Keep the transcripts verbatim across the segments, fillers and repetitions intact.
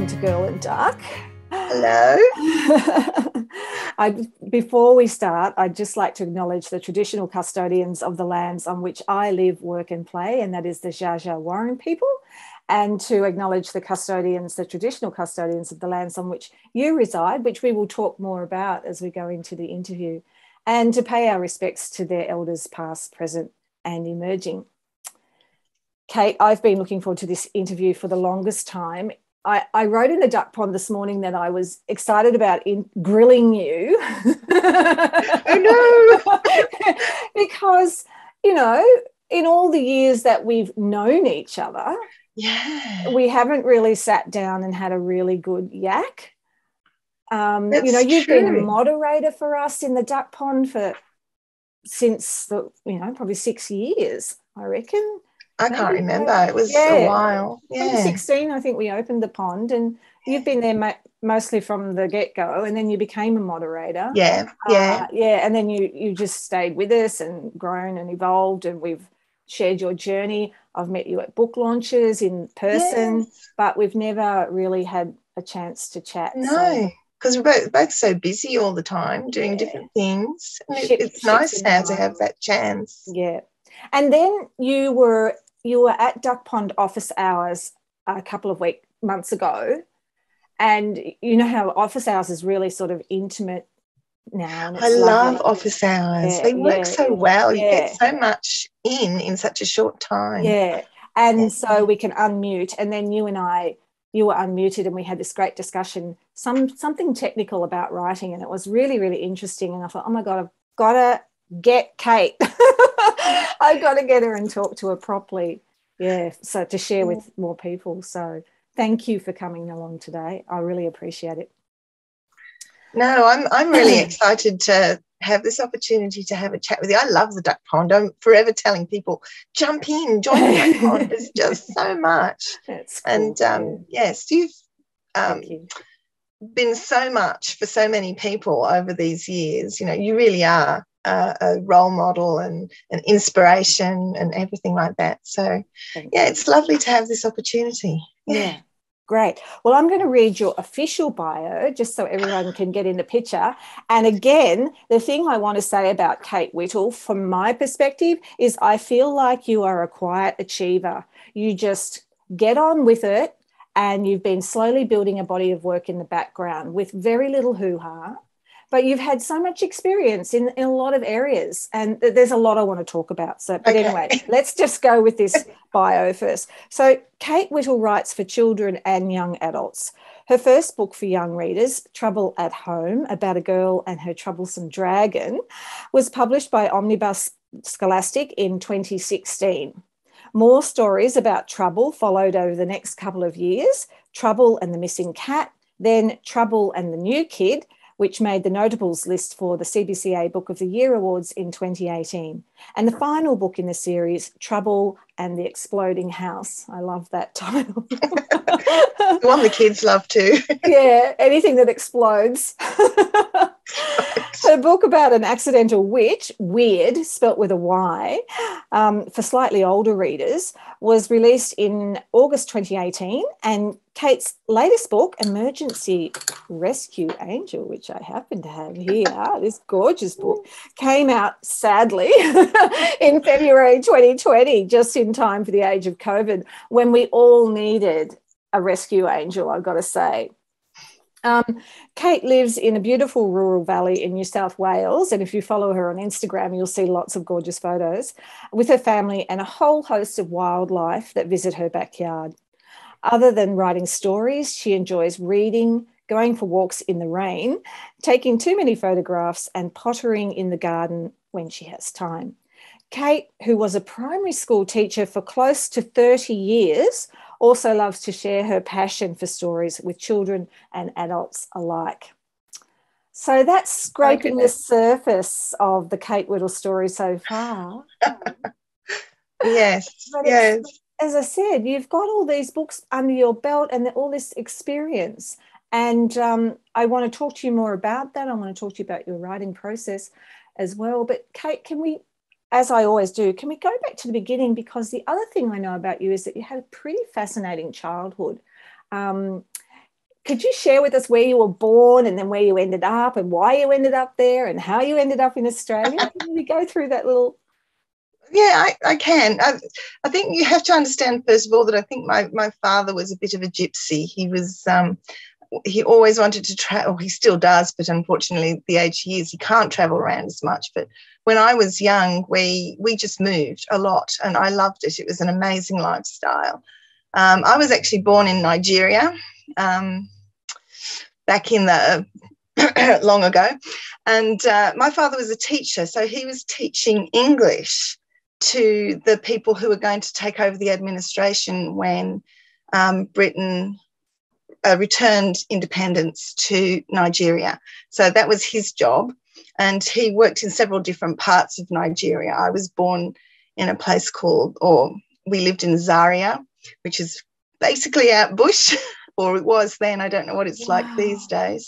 welcome to Girl in Dark. Hello. I, before we start, I'd just like to acknowledge the traditional custodians of the lands on which I live, work and play, and that is the Dja Dja Wurrung people, and to acknowledge the custodians, the traditional custodians of the lands on which you reside, which we will talk more about as we go into the interview, and to pay our respects to their elders past, present and emerging. Cate, I've been looking forward to this interview for the longest time. I, I wrote in the duck pond this morning that I was excited about in grilling you. Oh, no. Because, you know, in all the years that we've known each other, yeah, we haven't really sat down and had a really good yak. Um, That's you know, you've true. been a moderator for us in the duck pond for since, the, you know, probably six years, I reckon. I Maybe, can't remember. maybe. It was yeah. a while. Yeah. twenty sixteen, I think we opened the pond, and you've been there mo- mostly from the get-go, and then you became a moderator. Yeah, yeah. Uh, yeah, and then you you just stayed with us and grown and evolved, and we've shared your journey. I've met you at book launches in person, Yes. but we've never really had a chance to chat. No, because we're both, both so busy all the time doing Yeah. different things. And it, Ship- it's ships nice in now the to have that chance. Yeah. And then you were you were at Duck Pond office hours a couple of weeks months ago, and you know how office hours is really sort of intimate now, and it's I love lovely. office hours. Yeah, They work yeah, so well. You yeah. get so much in in such a short time. Yeah, and Yeah. so we can unmute, and then you and I, you were unmuted, and we had this great discussion, some something technical about writing, and it was really, really interesting. And I thought, oh my God, I've got to get Cate. I've got to get her and talk to her properly. Yeah, so to share with more people. So thank you for coming along today. I really appreciate it. No, I'm I'm really excited to have this opportunity to have a chat with you. I love the duck pond. I'm forever telling people, jump in, join the duck pond. There's just so much. That's cool. And um, yeah. yes, you've um, Thank you. been so much for so many people over these years. You know, you really are a, a role model and an inspiration and everything like that. So, Thank yeah, you. it's lovely to have this opportunity. Yeah. Yeah. Great. Well, I'm going to read your official bio just so everyone can get in the picture. And again, the thing I want to say about Cate Whittle, from my perspective, is I feel like you are a quiet achiever. You just get on with it, and you've been slowly building a body of work in the background with very little hoo-ha. But you've had so much experience in, in a lot of areas, and there's a lot I want to talk about. So, but Okay. anyway, let's just go with this bio first. So Cate Whittle writes for children and young adults. Her first book for young readers, Trouble at Home, about a girl and her troublesome dragon, was published by Omnibus Scholastic in twenty sixteen. More stories about trouble followed over the next couple of years, Trouble and the Missing Cat, then Trouble and the New Kid, which made the notables list for the C B C A Book of the Year Awards in twenty eighteen. And the final book in the series, Trouble and the Exploding House. I love that title. The one the kids love too. Yeah, anything that explodes. Her book about an accidental witch, Weird, spelt with a Y, um, for slightly older readers, was released in August twenty eighteen, and Cate's latest book, Emergency Rescue Angel, which I happen to have here, this gorgeous book, came out sadly in February twenty twenty, just in time for the age of COVID, when we all needed a rescue angel, I've got to say. Um, Cate lives in a beautiful rural valley in New South Wales, and if you follow her on Instagram, you'll see lots of gorgeous photos with her family and a whole host of wildlife that visit her backyard. Other than writing stories, she enjoys reading, going for walks in the rain, taking too many photographs, and pottering in the garden when she has time. Cate, who was a primary school teacher for close to thirty years, also loves to share her passion for stories with children and adults alike. So that's scraping the surface of the Cate Whittle story so far. Yes, But yes. as I said, you've got all these books under your belt and all this experience. And um, I want to talk to you more about that. I want to talk to you about your writing process as well. But Cate, can we, as I always do, can we go back to the beginning? Because the other thing I know about you is that you had a pretty fascinating childhood. Um, could you share with us where you were born and then where you ended up and why you ended up there and how you ended up in Australia? Can you go through that little... Yeah, I, I can. I, I think you have to understand, first of all, that I think my, my father was a bit of a gypsy. He was, um, he always wanted to travel. He still does, but unfortunately, at the age he is, he can't travel around as much. But when I was young, we we just moved a lot, and I loved it. It was an amazing lifestyle. Um, I was actually born in Nigeria um, back in the long ago, and uh, my father was a teacher, so he was teaching English to the people who were going to take over the administration when um, Britain uh, returned independence to Nigeria. So that was his job, and he worked in several different parts of Nigeria. I was born in a place called, or we lived in Zaria, which is basically out bush, or it was then. I don't know what it's wow. like these days.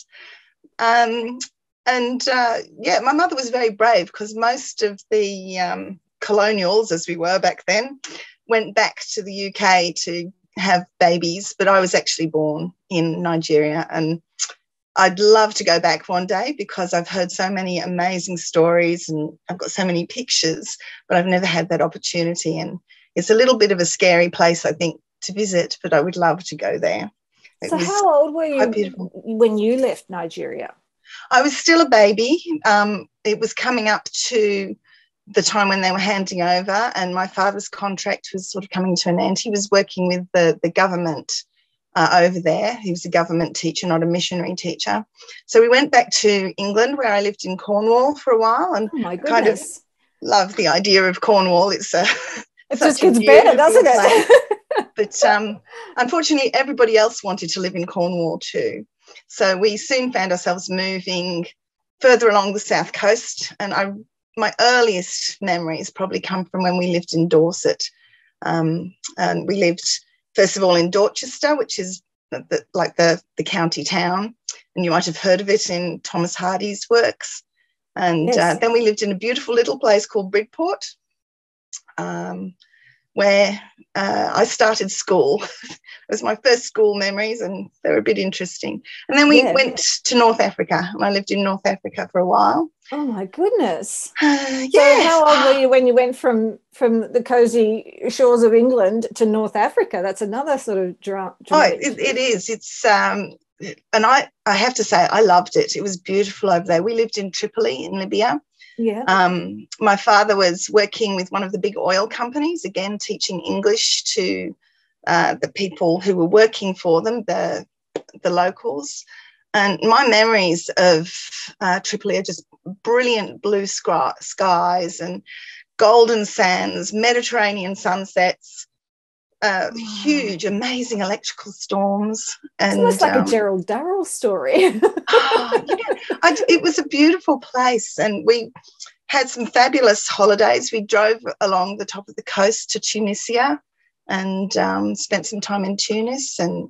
Um, and uh, yeah, my mother was very brave because most of the um, colonials, as we were back then, went back to the U K to have babies, but I was actually born in Nigeria, and I'd love to go back one day because I've heard so many amazing stories and I've got so many pictures, but I've never had that opportunity, and it's a little bit of a scary place, I think, to visit, but I would love to go there. It so how old were you when you left Nigeria? I was still a baby. Um, it was coming up to the time when they were handing over, and my father's contract was sort of coming to an end. He was working with the, the government uh, over there. He was a government teacher, not a missionary teacher. So we went back to England, where I lived in Cornwall for a while, and oh my goodness. kind of loved the idea of Cornwall. It's a it just gets better, doesn't it? But um, unfortunately, everybody else wanted to live in Cornwall too. So we soon found ourselves moving further along the south coast, and I my earliest memories probably come from when we lived in Dorset. Um, and we lived, first of all, in Dorchester, which is the, like the, the county town. And you might have heard of it in Thomas Hardy's works. And yes. uh, then we lived in a beautiful little place called Bridport, um, where uh, I started school. It was my first school memories, and they were a bit interesting. And then we yeah. went to North Africa, and I lived in North Africa for a while. Oh my goodness! Uh, yes. So how old were you when you went from from the cosy shores of England to North Africa? That's another sort of dra- oh, it, it is. It's um, and I I have to say I loved it. It was beautiful over there. We lived in Tripoli in Libya. Yeah. Um, my father was working with one of the big oil companies, again teaching English to uh, the people who were working for them, the the locals. And my memories of uh, Tripoli are just brilliant blue sky, skies and golden sands, Mediterranean sunsets, uh, wow. huge, amazing electrical storms. And, it's almost like um, a Gerald Durrell story. oh, yeah. I, it was a beautiful place, and we had some fabulous holidays. We drove along the top of the coast to Tunisia and um, spent some time in Tunis, and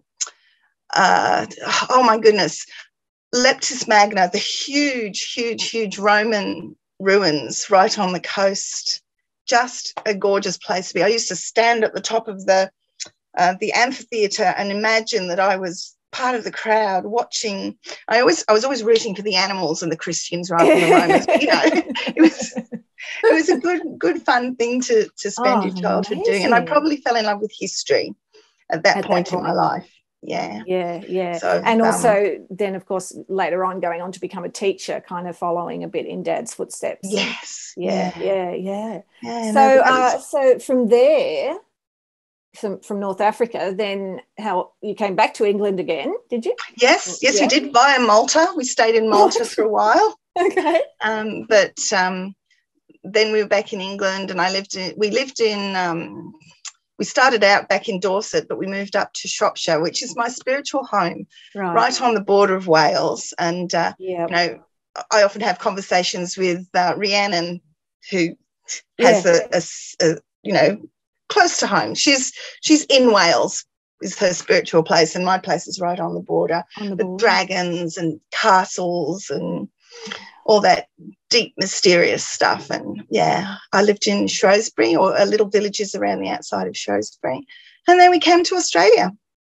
Uh, oh my goodness, Leptis Magna, the huge, huge, huge Roman ruins right on the coast. Just a gorgeous place to be. I used to stand at the top of the uh, the amphitheatre and imagine that I was part of the crowd watching. I always, I was always rooting for the animals and the Christians rather than the Romans. But, you know, it was it was a good, good, fun thing to to spend oh, your childhood amazing. doing. And I probably fell in love with history at that, at point, that point in my life. Yeah. Yeah, yeah. So, and also um, then, of course, later on going on to become a teacher, kind of following a bit in Dad's footsteps. Yes. And yeah, yeah, yeah. yeah so, no, uh, was... so from there, from, from North Africa, then how you came back to England again, did you? Yes, yes, yeah. we did via Malta. We stayed in Malta for a while. Okay. Um, but um, then we were back in England, and I lived in, we lived in, um, we started out back in Dorset, but we moved up to Shropshire, which is my spiritual home, right, right on the border of Wales. And, uh, yep. you know, I often have conversations with uh, Rhiannon, who has yeah. a, a, a, you know, close to home. She's she's in Wales, is her spiritual place, and my place is right on the border, on the with border. dragons and castles and all that deep, mysterious stuff. And yeah, I lived in Shrewsbury, or a little villages around the outside of Shrewsbury. And then we came to Australia.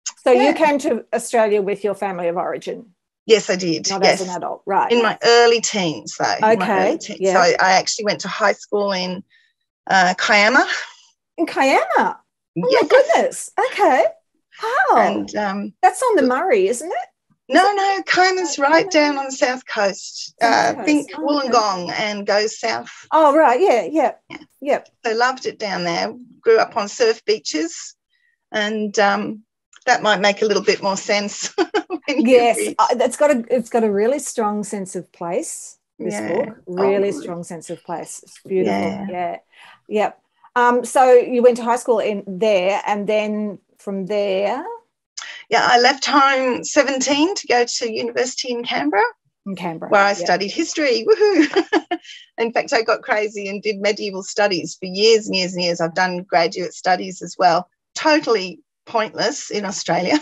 So yeah. you came to Australia with your family of origin? Yes, I did. Not yes. as an adult, right? In my early teens, though. Okay. In my early teens. Yeah. So I, I actually went to high school in uh, Kiama. In Kiama? Oh, yes. my goodness. Okay. Wow. And um, that's on the Murray, isn't it? Is no, it? no, Kiama's right down on the south coast. South Uh, think coast. Oh, Wollongong okay. and go south. Oh, right. Yeah, yeah, yeah. Yep. So loved it down there. Grew up on surf beaches, and um, that might make a little bit more sense. Yes, uh, it's got a it's got a really strong sense of place. This yeah. book, really oh, strong sense of place. It's beautiful. Yeah, yeah, yep. Um, so you went to high school in there, and then from there, yeah, I left home seventeen to go to university in Canberra. In Canberra, where I yep. studied history. Woohoo! In fact, I got crazy and did medieval studies for years and years and years. I've done graduate studies as well. Totally pointless in Australia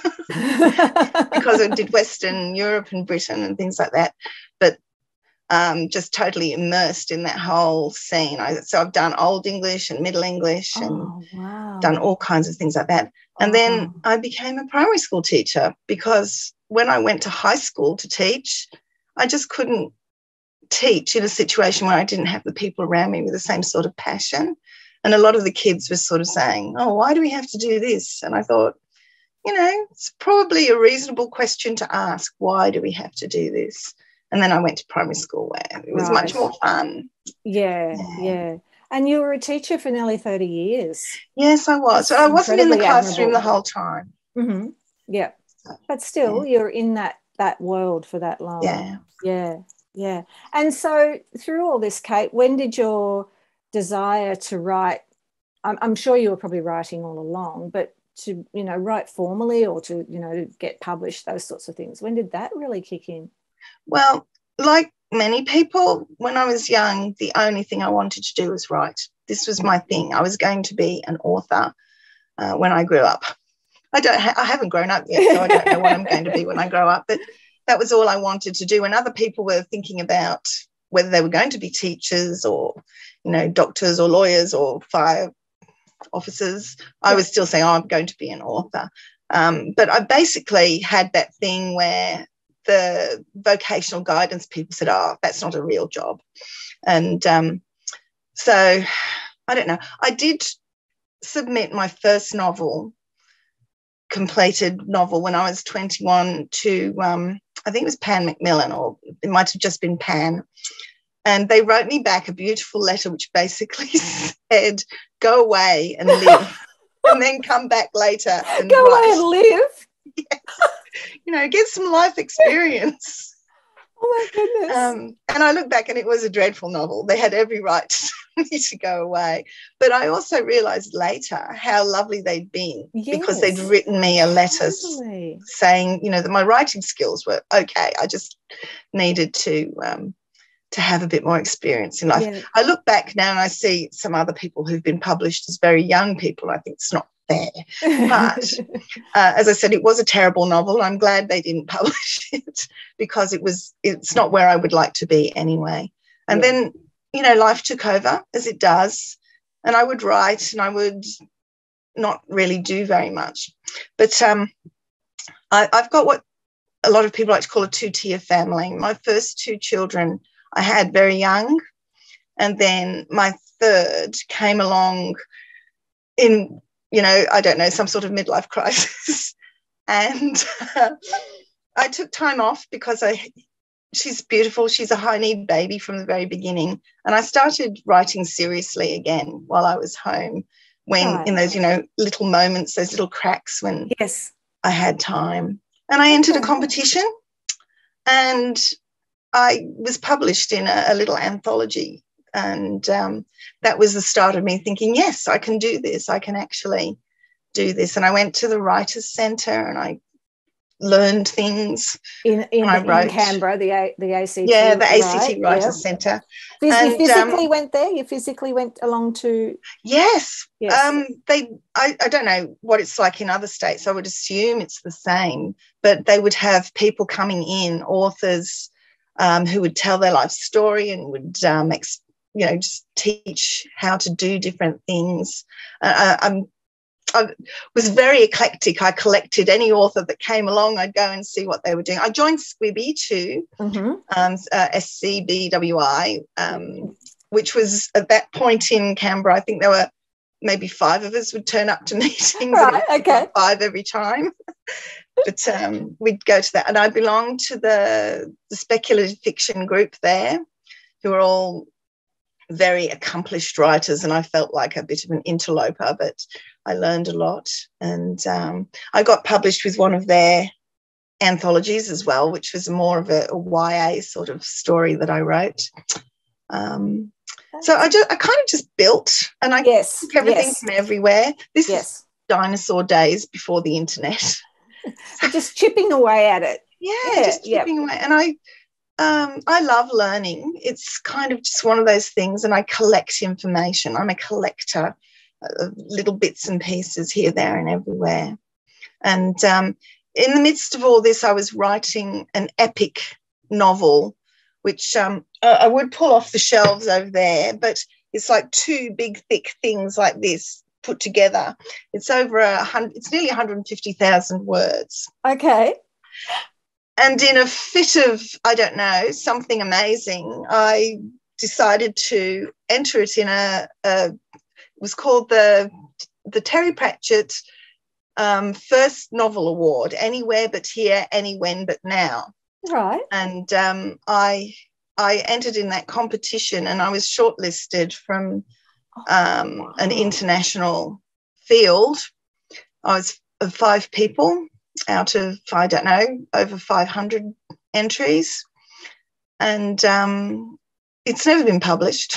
because I did Western Europe and Britain and things like that. But um, just totally immersed in that whole scene. I, so I've done Old English and Middle English and oh, wow. done all kinds of things like that. And oh. then I became a primary school teacher because when I went to high school to teach, I just couldn't teach in a situation where I didn't have the people around me with the same sort of passion. And a lot of the kids were sort of saying, oh, why do we have to do this? And I thought, you know, it's probably a reasonable question to ask. Why do we have to do this? And then I went to primary school where it was right. much more fun. Yeah, yeah, yeah. And you were a teacher for nearly thirty years. Yes, I was. So I wasn't in the classroom admirable. the whole time. Mm-hmm. Yeah. But still, yeah. you're in that that world for that long. Yeah. Yeah. Yeah. And so through all this, Cate, when did your desire to write, I'm, I'm sure you were probably writing all along, but to, you know, write formally or to, you know, to get published, those sorts of things, when did that really kick in? Well, like many people, when I was young, the only thing I wanted to do was write. This was my thing. I was going to be an author uh, when I grew up. I don't. Ha- I haven't grown up yet, so I don't know what I'm going to be when I grow up. But that was all I wanted to do. And other people were thinking about whether they were going to be teachers or, you know, doctors or lawyers or fire officers. I was still saying, oh, I'm going to be an author. Um, but I basically had that thing where the vocational guidance people said, oh, that's not a real job. And um, so I don't know. I did submit my first novel, completed novel, when I was twenty-one to, um, I think it was Pan Macmillan, or it might have just been Pan. And they wrote me back a beautiful letter which basically said, go away and live and then come back later and go write. away and live. Yes. You know, get some life experience. Oh, my goodness. Um, and I look back and it was a dreadful novel. They had every right to tell me to go away. But I also realised later how lovely they'd been, yes. because they'd written me a letter totally. saying, you know, that my writing skills were okay. I just needed to um, to have a bit more experience in life. Yeah. I look back now and I see some other people who've been published as very young people. I think it's not fair. But uh, as I said, it was a terrible novel. I'm glad they didn't publish it because it was it's not where I would like to be anyway. And yeah. then, you know, life took over, as it does, and I would write and I would not really do very much. But um, I, I've got what a lot of people like to call a two-tier family. My first two children I had very young, and then my third came along in, you know, I don't know, some sort of midlife crisis. And uh, I took time off because I, she's beautiful. She's a high-need baby from the very beginning. And I started writing seriously again while I was home, when right. in those, you know, little moments, those little cracks when yes. I had time. And I entered okay. a competition, and I was published in a, a little anthology. And um, that was the start of me thinking, yes, I can do this. I can actually do this. And I went to the Writers' Centre and I learned things. In in, I wrote, in Canberra, the A, the A C T. Yeah, the A C T right? Writers' yep. Centre. Phys- and, you physically um, went there? You physically went along to... Yes. yes. Um, they. I, I don't know what it's like in other states. I would assume it's the same. But they would have people coming in, authors, um, who would tell their life story and would um, ex- you know, just teach how to do different things. Uh, I'm I was very eclectic. I collected any author that came along. I'd go and see what they were doing. I joined Squibby too, mm-hmm. um, uh, S C B W I, um, which was at that point in Canberra. I think there were maybe five of us would turn up to meetings. Right, okay. Five every time. But um, we'd go to that. And I belonged to the, the speculative fiction group there, who were all very accomplished writers, and I felt like a bit of an interloper, but I learned a lot. And um, I got published with one of their anthologies as well, which was more of a, a Y A sort of story that I wrote. Um, so I just, I kind of just built, and I yes, took everything yes. from everywhere. This yes. is dinosaur days before the internet. So just chipping away at it. Yeah, yeah just chipping yeah. away. And I Um, I love learning. It's kind of just one of those things, and I collect information. I'm a collector of little bits and pieces here, there, and everywhere. And um, in the midst of all this, I was writing an epic novel, which um, I would pull off the shelves over there, but it's like two big, thick things like this put together. It's over a hundred, it's nearly one hundred fifty thousand words. Okay. And in a fit of, I don't know, something amazing, I decided to enter it in a, a it was called the, the Terry Pratchett um, First Novel Award, Anywhere But Here, Any When But Now. Right. And um, I I entered in that competition, and I was shortlisted from um, wow. an international field. I was of five people out of, I don't know, over five hundred entries. And um, it's never been published.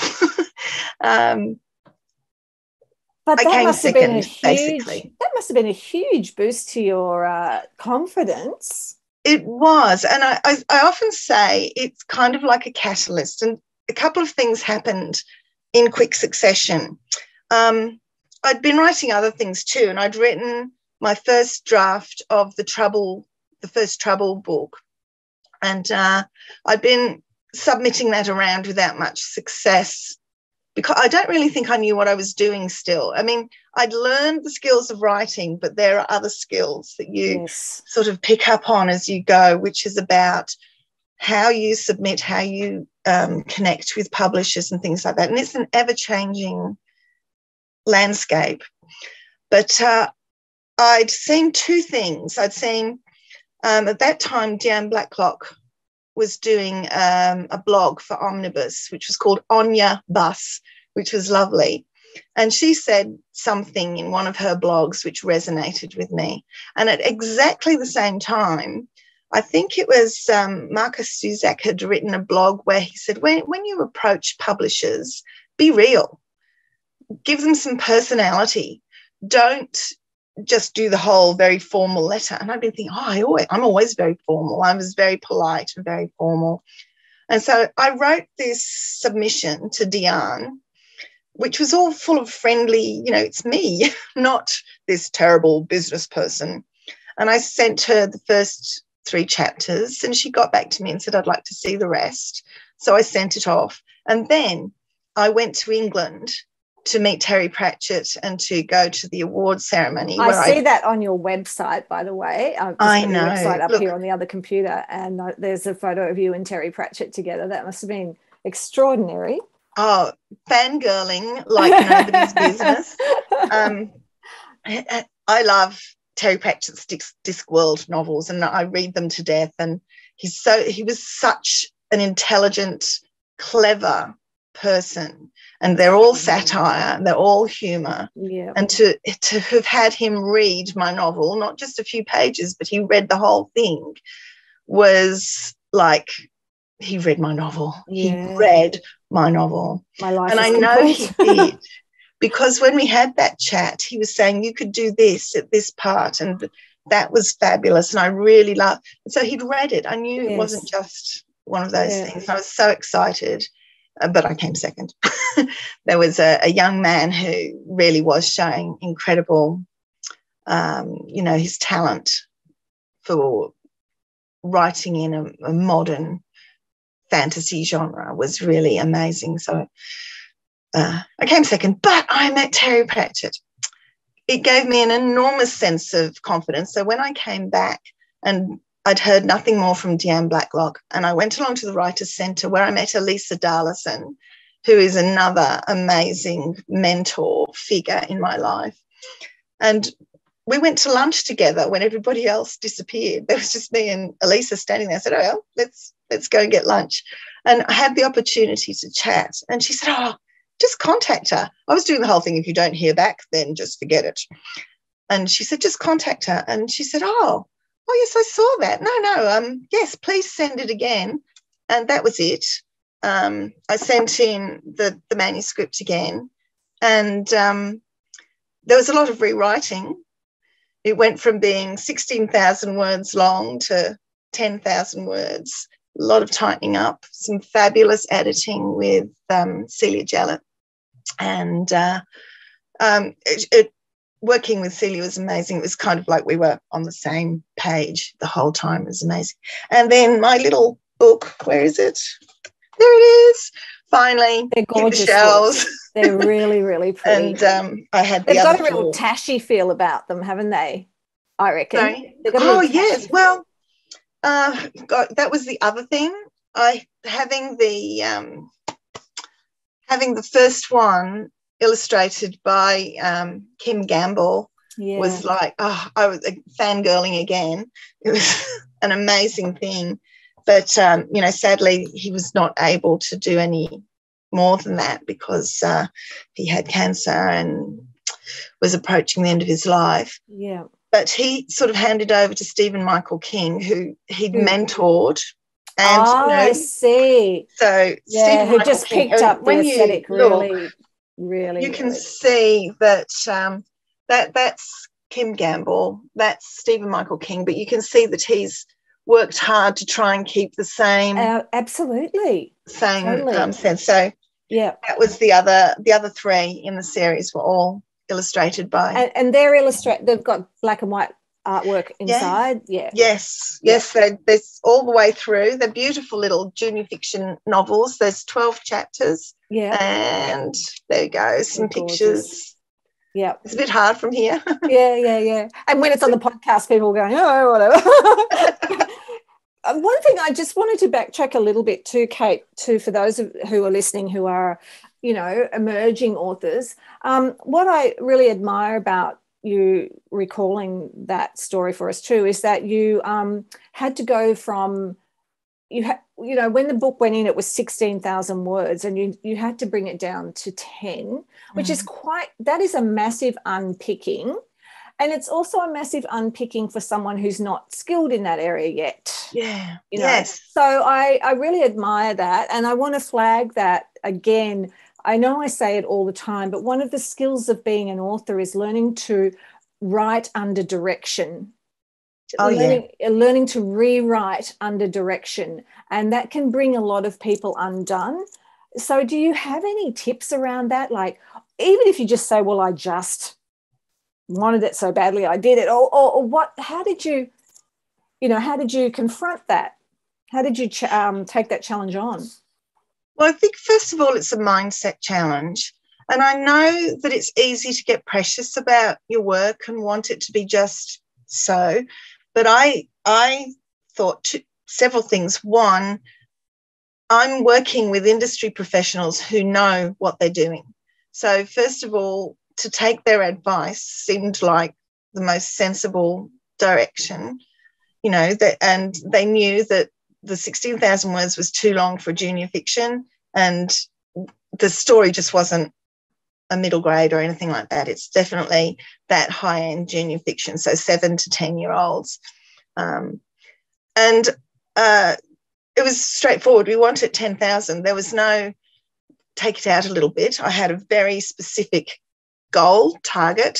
um, but I that came must second, have been a huge, basically. That must have been a huge boost to your uh, confidence. It was. And I, I, I often say it's kind of like a catalyst. And a couple of things happened in quick succession. Um, I'd been writing other things too, and I'd written my first draft of the Trouble, the first Trouble book. And uh, I'd been submitting that around without much success, because I don't really think I knew what I was doing still. I mean, I'd learned the skills of writing, but there are other skills that you yes. sort of pick up on as you go, which is about how you submit, how you um, connect with publishers and things like that. And it's an ever-changing landscape. But uh, I'd seen two things. I'd seen, um, at that time, Deanne Blacklock was doing um, a blog for Omnibus, which was called Onya Bus, which was lovely. And she said something in one of her blogs which resonated with me. And at exactly the same time, I think it was um, Marcus Suzak had written a blog where he said, when, when you approach publishers, be real. Give them some personality. Don't just do the whole very formal letter. And I've been thinking, oh, I always, I'm always very formal. I was very polite and very formal. And so I wrote this submission to Deanne, which was all full of friendly, you know, it's me, not this terrible business person. And I sent her the first three chapters, and she got back to me and said, I'd like to see the rest. So I sent it off. And then I went to England to meet Terry Pratchett and to go to the award ceremony. I see I, that on your website, by the way. I've just I got know. your website up Look, here on the other computer, and uh, there's a photo of you and Terry Pratchett together. That must have been extraordinary. Oh, fangirling like nobody's business. Um, I, I love Terry Pratchett's Disc, Discworld novels, and I read them to death. And he's so he was such an intelligent, clever person, and they're all satire, they're all humour. Yeah. And to to have had him read my novel, not just a few pages, but he read the whole thing, was like he read my novel. Yeah. He read my novel. My life and is I know complete. he did, because when we had that chat, he was saying you could do this at this part, and that was fabulous, and I really loved. So he'd read it. I knew Yes. it wasn't just one of those Yeah. things. I was so excited, uh, but I came second. There was a, a young man who really was showing incredible, um, you know, his talent for writing in a, a modern fantasy genre was really amazing. So uh, I came second, but I met Terry Pratchett. it gave me an enormous sense of confidence. So when I came back and I'd heard nothing more from Deanne Blacklock, and I went along to the Writers' Centre where I met Elisa Darlison, who is another amazing mentor figure in my life. And we went to lunch together when everybody else disappeared. There was just me and Elisa standing there. I said, oh, well, let's, let's go and get lunch. And I had the opportunity to chat. And she said, oh, just contact her. I was doing the whole thing, if you don't hear back, then just forget it. And she said, just contact her. And she said, oh, oh, yes, I saw that. No, no, um, yes, please send it again. And that was it. Um, I sent in the, the manuscript again. And um, there was a lot of rewriting. It went from being sixteen thousand words long to ten thousand words, a lot of tightening up, some fabulous editing with um, Celia Jallett. And uh, um, it, it, working with Celia was amazing. It was kind of like we were on the same page the whole time. It was amazing. And then my little book, where is it? There it is. Finally, they're gorgeous. Hit the shelves. They're really, really pretty. And um, I had the They've other got a real four. tashy feel about them, haven't they? I reckon. Sorry? They've got a Oh, real yes. feel. Well, uh, God, that was the other thing. I having the um, having the first one illustrated by um, Kim Gamble yeah. was like, oh, I was fangirling again. It was an amazing thing. But, um, you know, sadly, he was not able to do any more than that because uh, he had cancer and was approaching the end of his life. Yeah. But he sort of handed over to Stephen Michael King, who he'd mm. mentored. And, oh, you know, I see. So yeah, Stephen who Michael just King, picked up the aesthetic look, really, really. You can really. see that um, that that's Kim Gamble, that's Stephen Michael King, but you can see that he's worked hard to try and keep the same uh, absolutely same totally. um, sense. So yeah, that was the other the other three in the series were all illustrated by and, and they're illustrate. They've got black and white artwork inside. Yeah. yeah. Yes. Yes. Yeah. They, there's all the way through. They're beautiful little junior fiction novels. There's twelve chapters. Yeah. And there you go. Some they're pictures. Gorgeous. Yeah. It's a bit hard from here. yeah, yeah, yeah. And when it's on the podcast, people are going, oh, whatever. One thing I just wanted to backtrack a little bit too, Kate, too, for those who are listening who are, you know, emerging authors. Um, what I really admire about you recalling that story for us too is that you um, had to go from, you had, you know, when the book went in, it was sixteen thousand words and you you had to bring it down to ten, which mm. is quite, that is a massive unpicking. And it's also a massive unpicking for someone who's not skilled in that area yet. Yeah. You know? Yes. So I, I really admire that. And I want to flag that again. I know I say it all the time, but one of the skills of being an author is learning to write under direction. Oh, learning, yeah. learning to rewrite under direction. And that can bring a lot of people undone. So do you have any tips around that? Like, even if you just say, well, I just wanted it so badly I did it, or, or, or what, how did you, you know, how did you confront that? How did you ch- um, take that challenge on? Well, I think, first of all, it's a mindset challenge. And I know that it's easy to get precious about your work and want it to be just so. But I, I thought two, several things. One, I'm working with industry professionals who know what they're doing. So, first of all, to take their advice seemed like the most sensible direction, you know, that, and they knew that the sixteen thousand words was too long for junior fiction and the story just wasn't a middle grade or anything like that. It's definitely that high-end junior fiction, so seven to ten-year-olds. Um, and uh, it was straightforward. We wanted ten thousand. There was no take it out a little bit. I had a very specific goal, target,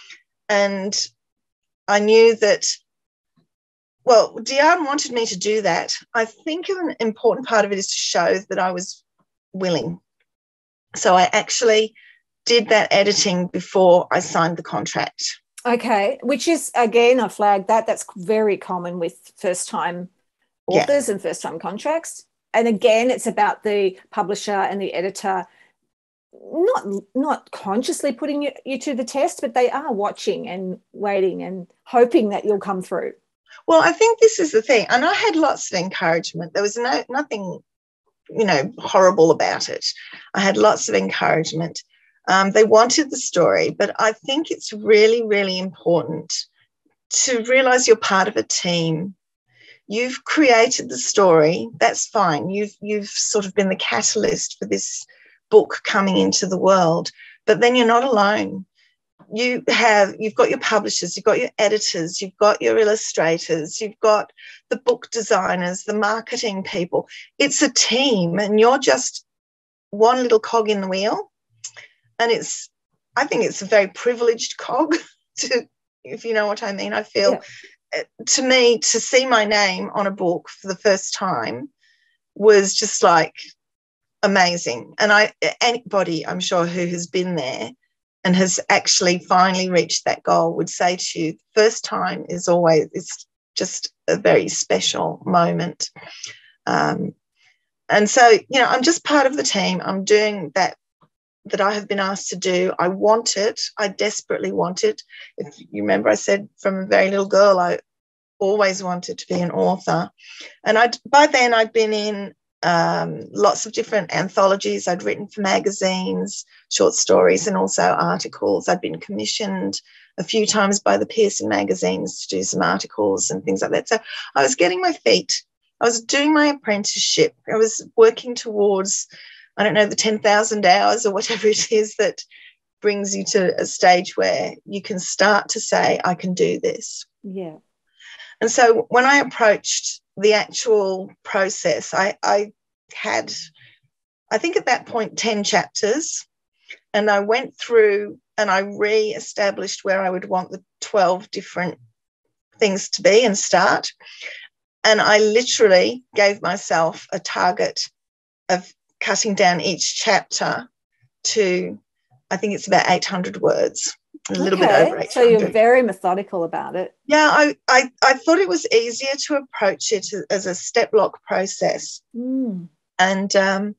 and I knew that, well, Deanne wanted me to do that. I think an important part of it is to show that I was willing. So I actually did that editing before I signed the contract. Okay, which is, again, I flagged that. That's very common with first-time authors yeah. and first-time contracts. And again, it's about the publisher and the editor not not consciously putting you, you to the test, but they are watching and waiting and hoping that you'll come through. Well, I think this is the thing, and I had lots of encouragement. There was no nothing, you know, horrible about it. I had lots of encouragement. Um, they wanted the story, but I think it's really, really important to realise you're part of a team. You've created the story. That's fine. You've you've sort of been the catalyst for this book coming into the world, but then you're not alone. You have, you've got your publishers, you've got your editors, you've got your illustrators, you've got the book designers, the marketing people. It's a team, and you're just one little cog in the wheel. And it's, I think it's a very privileged cog, to, if you know what I mean. I feel, yeah. To me, to see my name on a book for the first time was just like amazing. And I, anybody, I'm sure, who has been there and has actually finally reached that goal would say to you, first time is always, it's just a very special moment. Um, and so, you know, I'm just part of the team. I'm doing that that I have been asked to do. I want it. I desperately want it. If you remember, I said from a very little girl, I always wanted to be an author. And I, by then I'd been in um, lots of different anthologies. I'd written for magazines, short stories, and also articles. I'd been commissioned a few times by the Pearson magazines to do some articles and things like that. So I was getting my feet. I was doing my apprenticeship. I was working towards, I don't know, the ten thousand hours or whatever it is that brings you to a stage where you can start to say, I can do this. Yeah. And so when I approached the actual process, I, I had, I think at that point, ten chapters, and I went through and I re-established where I would want the twelve different things to be and start. And I literally gave myself a target of cutting down each chapter to, I think it's about eight hundred words, a okay. little bit over eight hundred. So you're very methodical about it. Yeah, I, I, I thought it was easier to approach it as a step-lock process. Mm. And um,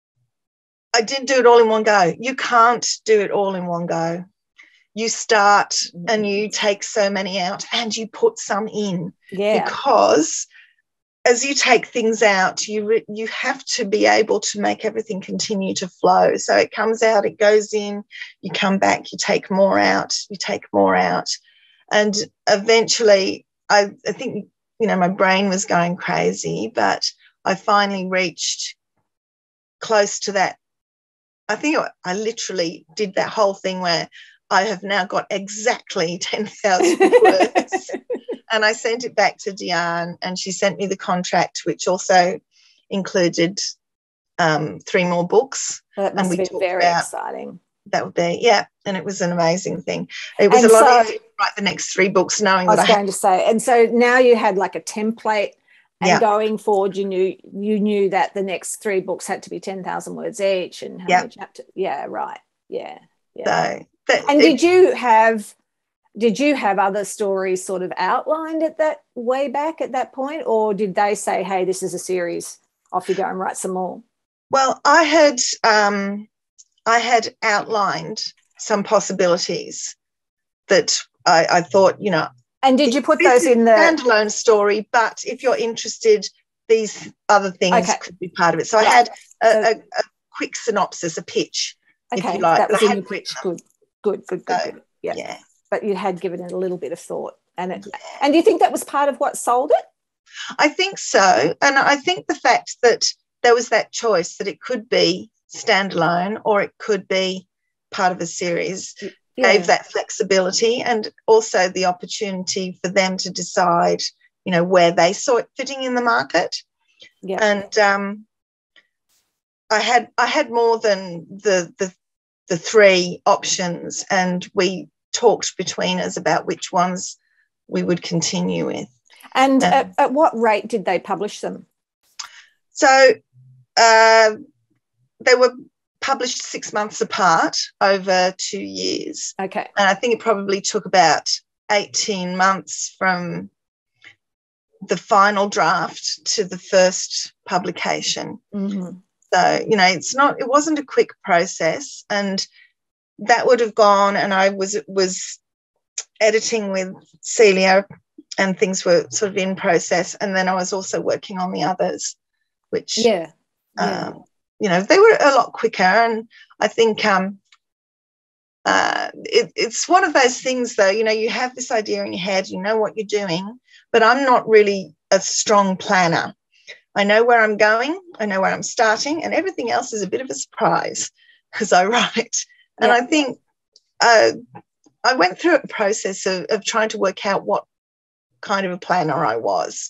I didn't do it all in one go. You can't do it all in one go. You start and you take so many out and you put some in. Yeah. Because as you take things out, you re- you have to be able to make everything continue to flow. So it comes out, it goes in, you come back, you take more out, you take more out. And eventually, I, I think, you know, my brain was going crazy, but I finally reached close to that. I think I literally did that whole thing where I have now got exactly ten thousand words. And I sent it back to Diane, and she sent me the contract, which also included um, three more books. Well, that must and have been very about, exciting. That would be, yeah, and it was an amazing thing. It was and a lot so, easier to write the next three books knowing I was that I going had. to say, and so now you had like a template, and yeah. going forward, you knew you knew that the next three books had to be ten thousand words each, and how yeah. many chapters? Yeah, right. Yeah, yeah. So, that, and it, did you have? Did you have other stories sort of outlined at that way back at that point, or did they say, hey, this is a series, off you go and write some more? Well, I had um, I had outlined some possibilities that I, I thought, you know. And did you put those in the standalone story, but if you're interested, these other things okay. could be part of it. So right. I had a, so, a, a quick synopsis, a pitch, okay, if you like. That was but in I your pitch. Good, good, good, good, so, good. Yeah. yeah. But you had given it a little bit of thought. And it, yeah. and do you think that was part of what sold it? I think so. And I think the fact that there was that choice that it could be standalone or it could be part of a series yeah. gave that flexibility, and also the opportunity for them to decide, you know, where they saw it fitting in the market. Yeah. And um, I had I had more than the the the three options, and we talked between us about which ones we would continue with. And um, at, at what rate did they publish them? So uh, they were published six months apart over two years. Okay. And I think it probably took about eighteen months from the final draft to the first publication. Mm-hmm. So, you know, it's not, it wasn't a quick process, and that would have gone, and I was was editing with Celia, and things were sort of in process, and then I was also working on the others, which, yeah, yeah. Um, you know, they were a lot quicker. And I think um, uh, it, it's one of those things, though, you know, you have this idea in your head, you know what you're doing, but I'm not really a strong planner. I know where I'm going, I know where I'm starting, and everything else is a bit of a surprise as I write. And Yeah. I think uh, I went through a process of, of trying to work out what kind of a planner I was.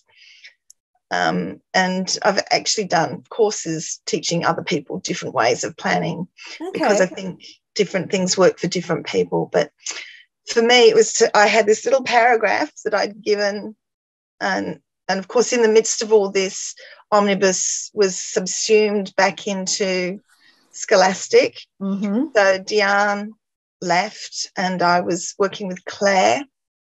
Um, and I've actually done courses teaching other people different ways of planning, Okay. because I think different things work for different people. But for me, it was to, I had this little paragraph that I'd given, and and of course, in the midst of all this, Omnibus was subsumed back into Scholastic. Mm-hmm. So Diane left, and I was working with Claire,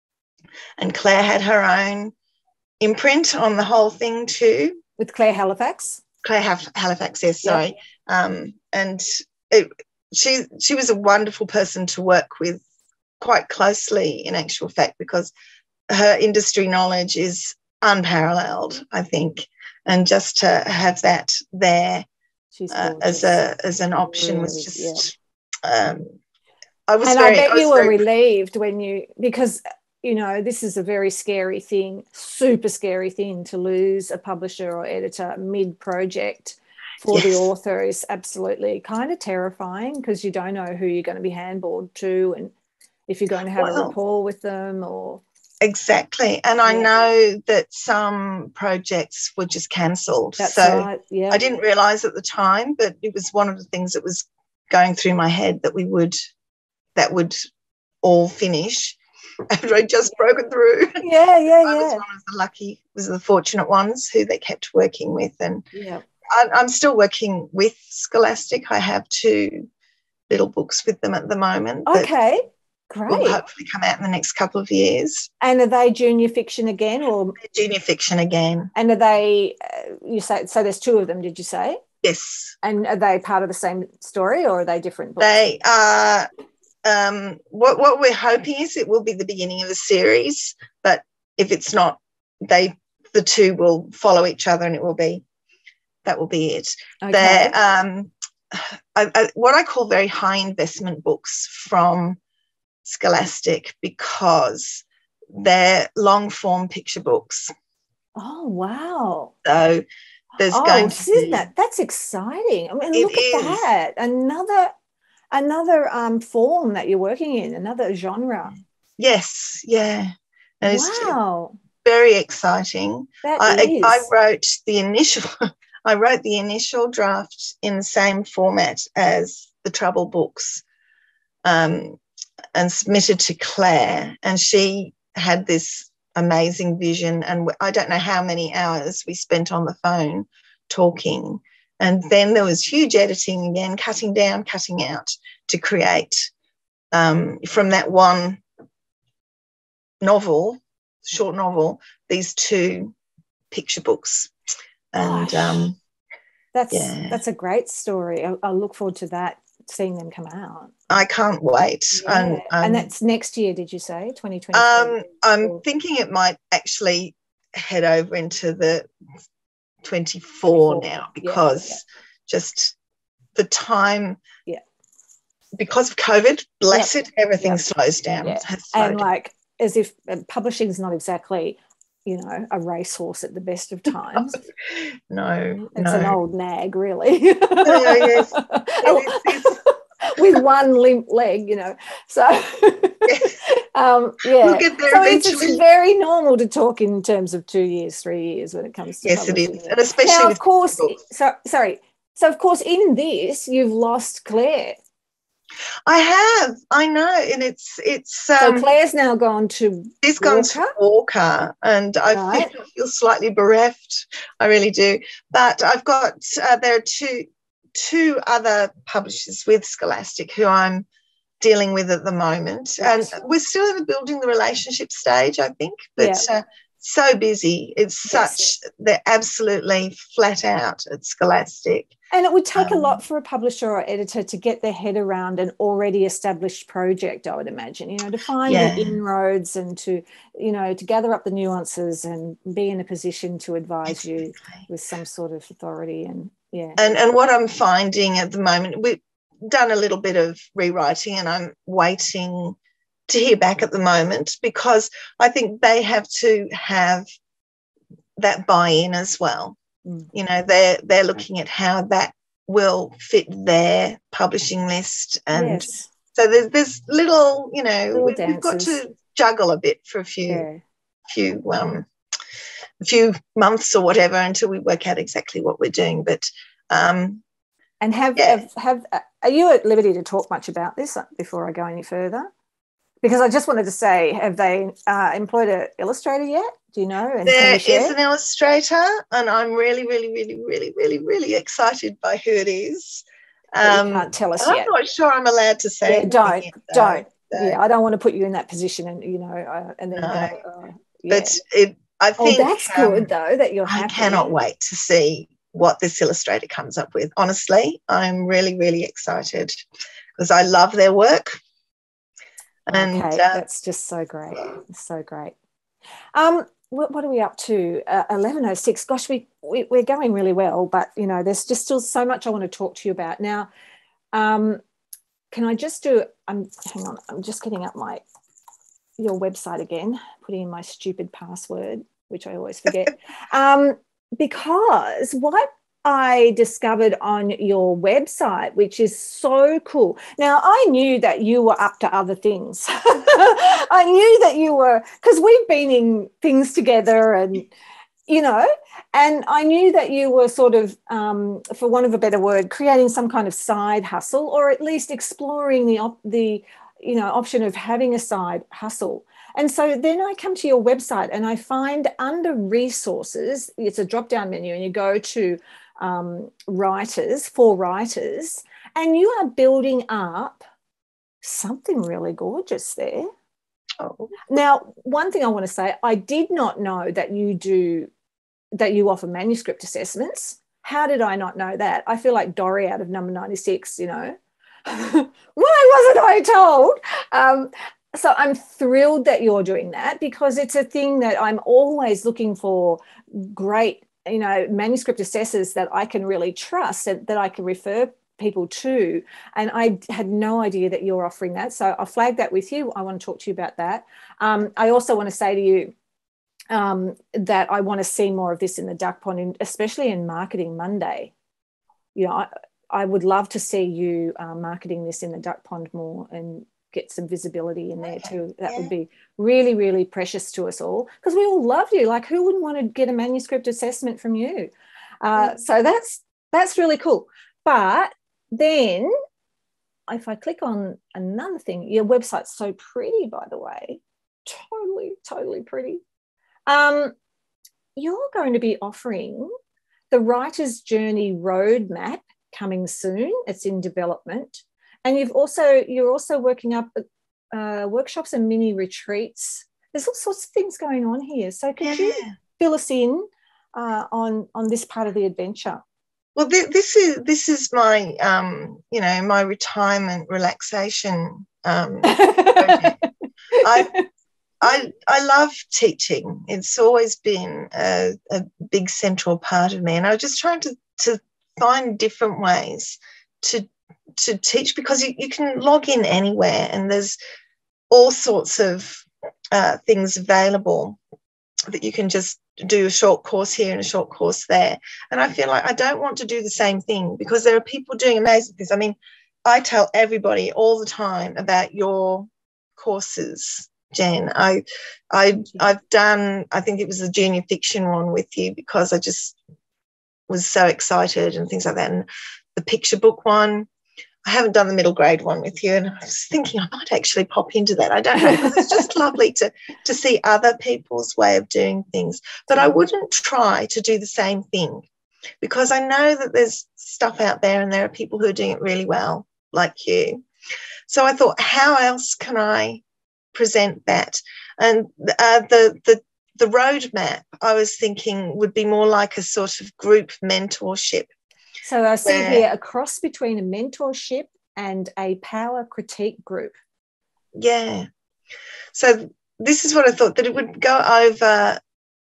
and Claire had her own imprint on the whole thing too. With Claire Halifax? Claire Halifax, yes, sorry. Yep. Um, and it, she she was a wonderful person to work with quite closely, in actual fact, because her industry knowledge is unparalleled, I think. And just to have that there uh, as a as an option was just yeah. um, I was and very, I bet I was you were very, relieved when you, because you know, this is a very scary thing, super scary thing, to lose a publisher or editor mid-project for yes. the author is absolutely kind of terrifying, because you don't know who you're going to be handballed to, and if you're going to have well, a rapport with them or... Exactly. And I yeah. know that some projects were just cancelled. That's so right, yeah. I didn't realise at the time, but it was one of the things that was going through my head, that we would, that would all finish. After I'd just broken through. Yeah, yeah, I yeah. was one of the lucky, was the fortunate ones who they kept working with. And yeah. I, I'm still working with Scholastic. I have two little books with them at the moment. Okay, great. Will hopefully come out in the next couple of years. And are they junior fiction again, or junior fiction again? And are they? Uh, you say so? There's two of them. Did you say? Yes. And are they part of the same story, or are they different books? They are. Um, what, what we're hoping is it will be the beginning of a series, but if it's not, they the two will follow each other, and it will be that will be it. Okay. They're um, I, I, what I call very high investment books from Scholastic, because they're long form picture books. Oh wow! So there's oh, going to isn't be, that that's exciting? I mean, it look at is. that, another. Another um, form that you're working in, another genre. Yes, yeah. And wow. It's very exciting. That I, is. I wrote the initial I wrote the initial draft in the same format as the Trouble books, um, and submitted to Claire, and she had this amazing vision, and I don't know how many hours we spent on the phone talking. And then there was huge editing again, cutting down, cutting out, to create um, from that one novel, short novel, these two picture books. And um, that's yeah. that's a great story. I, I look forward to that, seeing them come out. I can't wait. Yeah. And, um, and that's next year, did you say? twenty twenty-three? Um, I'm or... thinking it might actually head over into the twenty-four now, because yeah, yeah. just the time, yeah, because of COVID, bless yep. it, everything yep. slows down. Yeah. Slowed and down. like as if uh, publishing is not exactly, you know, a racehorse at the best of times. No, it's no. an old nag, really. Oh, yes. It is, it's... with one limp leg, you know. So yes. um, yeah. We'll get there so eventually. It's, it's very normal to talk in terms of two years, three years when it comes to yes, publishing. it is, and especially now, with of course. books. So sorry. So of course, in this, you've lost Claire. I have, I know, and it's it's. Um, so Claire's now gone to She's Walker? gone to Walker, and I right. feel, feel slightly bereft. I really do. But I've got uh, there are two two other publishers with Scholastic who I'm dealing with at the moment, right. and we're still in the building the relationship stage, I think. But yeah. uh, so busy. It's such, Yes. they're absolutely flat out at Scholastic. And it would take Um, a lot for a publisher or editor to get their head around an already established project, I would imagine, you know, to find yeah. the inroads and to, you know, to gather up the nuances and be in a position to advise you with some sort of authority. And yeah. And, and what I'm finding at the moment, we've done a little bit of rewriting and I'm waiting to hear back at the moment, because I think they have to have that buy-in as well. Mm. You know, they're they're looking at how that will fit their publishing list, and yes. so there's there's little, you know, little we, we've got to juggle a bit for a few yeah. few um a few months or whatever until we work out exactly what we're doing. But um, and have yeah. have, have are you at liberty to talk much about this before I go any further? Because I just wanted to say, have they uh, employed an illustrator yet? Do you know? And there is an illustrator, and I'm really, really, really, really, really, really excited by who it is. Um, you can't tell us I'm yet. I'm not sure I'm allowed to say. Yeah, don't, yet, don't. So. Yeah, I don't want to put you in that position, and you know, uh, and then. No, go, uh, yeah. But it, I think. Oh, that's um, good though. That you're happy. I cannot wait to see what this illustrator comes up with. Honestly, I'm really, really excited because I love their work. And okay, uh, that's just so great. So great. Um, what, what are we up to? Uh, eleven oh six. Gosh, we, we, we're going really well, but, you know, there's just still so much I want to talk to you about. Now, um, can I just do, I'm, hang on, I'm just getting up my, your website again, putting in my stupid password, which I always forget. um, because what I discovered on your website, which is so cool. Now, I knew that you were up to other things. I knew that you were, because we've been in things together and, you know, and I knew that you were sort of, um, for want of a better word, creating some kind of side hustle, or at least exploring the, op- the you know, option of having a side hustle. And so then I come to your website and I find under resources, it's a drop-down menu, and you go to um, writers, for writers, and you are building up something really gorgeous there. Oh. Now, one thing I want to say, I did not know that you do, that you offer manuscript assessments. How did I not know that? I feel like Dory out of number ninety-six, you know. Why wasn't I told? Um, so I'm thrilled that you're doing that, because it's a thing that I'm always looking for, great, you know, manuscript assessors that I can really trust and that I can refer people to. And I had no idea that you're offering that. So I'll flag that with you. I want to talk to you about that. Um, I also want to say to you um, that I want to see more of this in the Duck Pond, in, especially in Marketing Monday. You know, I, I would love to see you uh, marketing this in the Duck Pond more and get some visibility in there too. That yeah. would be really, really precious to us all, because we all love you. Like, who wouldn't want to get a manuscript assessment from you? Uh, mm. So that's that's really cool. But then if I click on another thing, your website's so pretty, by the way, totally, totally pretty. Um, you're going to be offering the Writer's Journey Roadmap coming soon. It's in development. And you've also, you're also working up uh, workshops and mini retreats. There's all sorts of things going on here. So could yeah. you fill us in uh, on, on this part of the adventure? Well, th- this is this is my, um, you know, my retirement relaxation um, project. I, I, I love teaching. It's always been a, a big central part of me. And I was just trying to, to find different ways to to teach, because you, you can log in anywhere and there's all sorts of uh, things available that you can just do a short course here and a short course there. And I feel like I don't want to do the same thing, because there are people doing amazing things. I mean, I tell everybody all the time about your courses, Jen. I, I, I've done, I think it was the junior fiction one with you, because I just was so excited and things like that. And the picture book one, I haven't done the middle grade one with you, and I was thinking I might actually pop into that. I don't know, because it's just lovely to, to see other people's way of doing things. But I wouldn't try to do the same thing, because I know that there's stuff out there and there are people who are doing it really well, like you. So I thought, how else can I present that? And uh, the, the the roadmap, I was thinking, would be more like a sort of group mentorship. So I see where, here a cross between a mentorship and a power critique group. Yeah. So this is what I thought, that it would go over,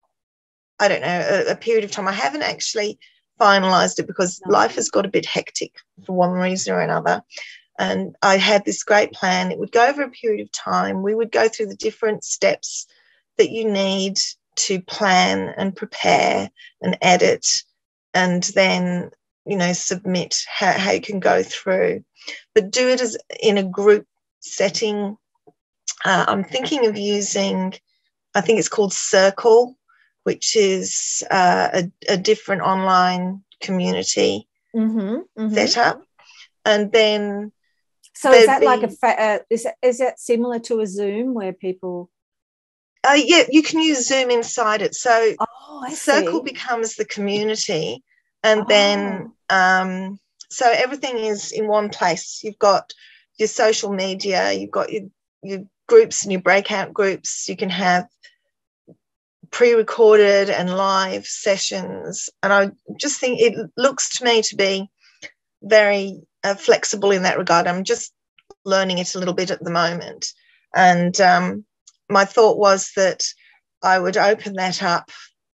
I don't know, a, a period of time. I haven't actually finalised it because no. life has got a bit hectic for one reason or another. And I had this great plan. It would go over a period of time. We would go through the different steps that you need to plan and prepare and edit, and then, you know, submit how, how you can go through. But do it as in a group setting. Uh, I'm thinking of using, I think it's called Circle, which is uh, a, a different online community mm-hmm, mm-hmm. setup. And then... So is that be, like a, fa- uh, is, that, is that similar to a Zoom where people... Uh, yeah, you can use Zoom inside it. So oh, I Circle see. becomes the community, and oh. then um, so everything is in one place. You've got your social media, you've got your, your groups and your breakout groups. You can have pre-recorded and live sessions. And I just think it looks to me to be very uh, flexible in that regard. I'm just learning it a little bit at the moment. And um, my thought was that I would open that up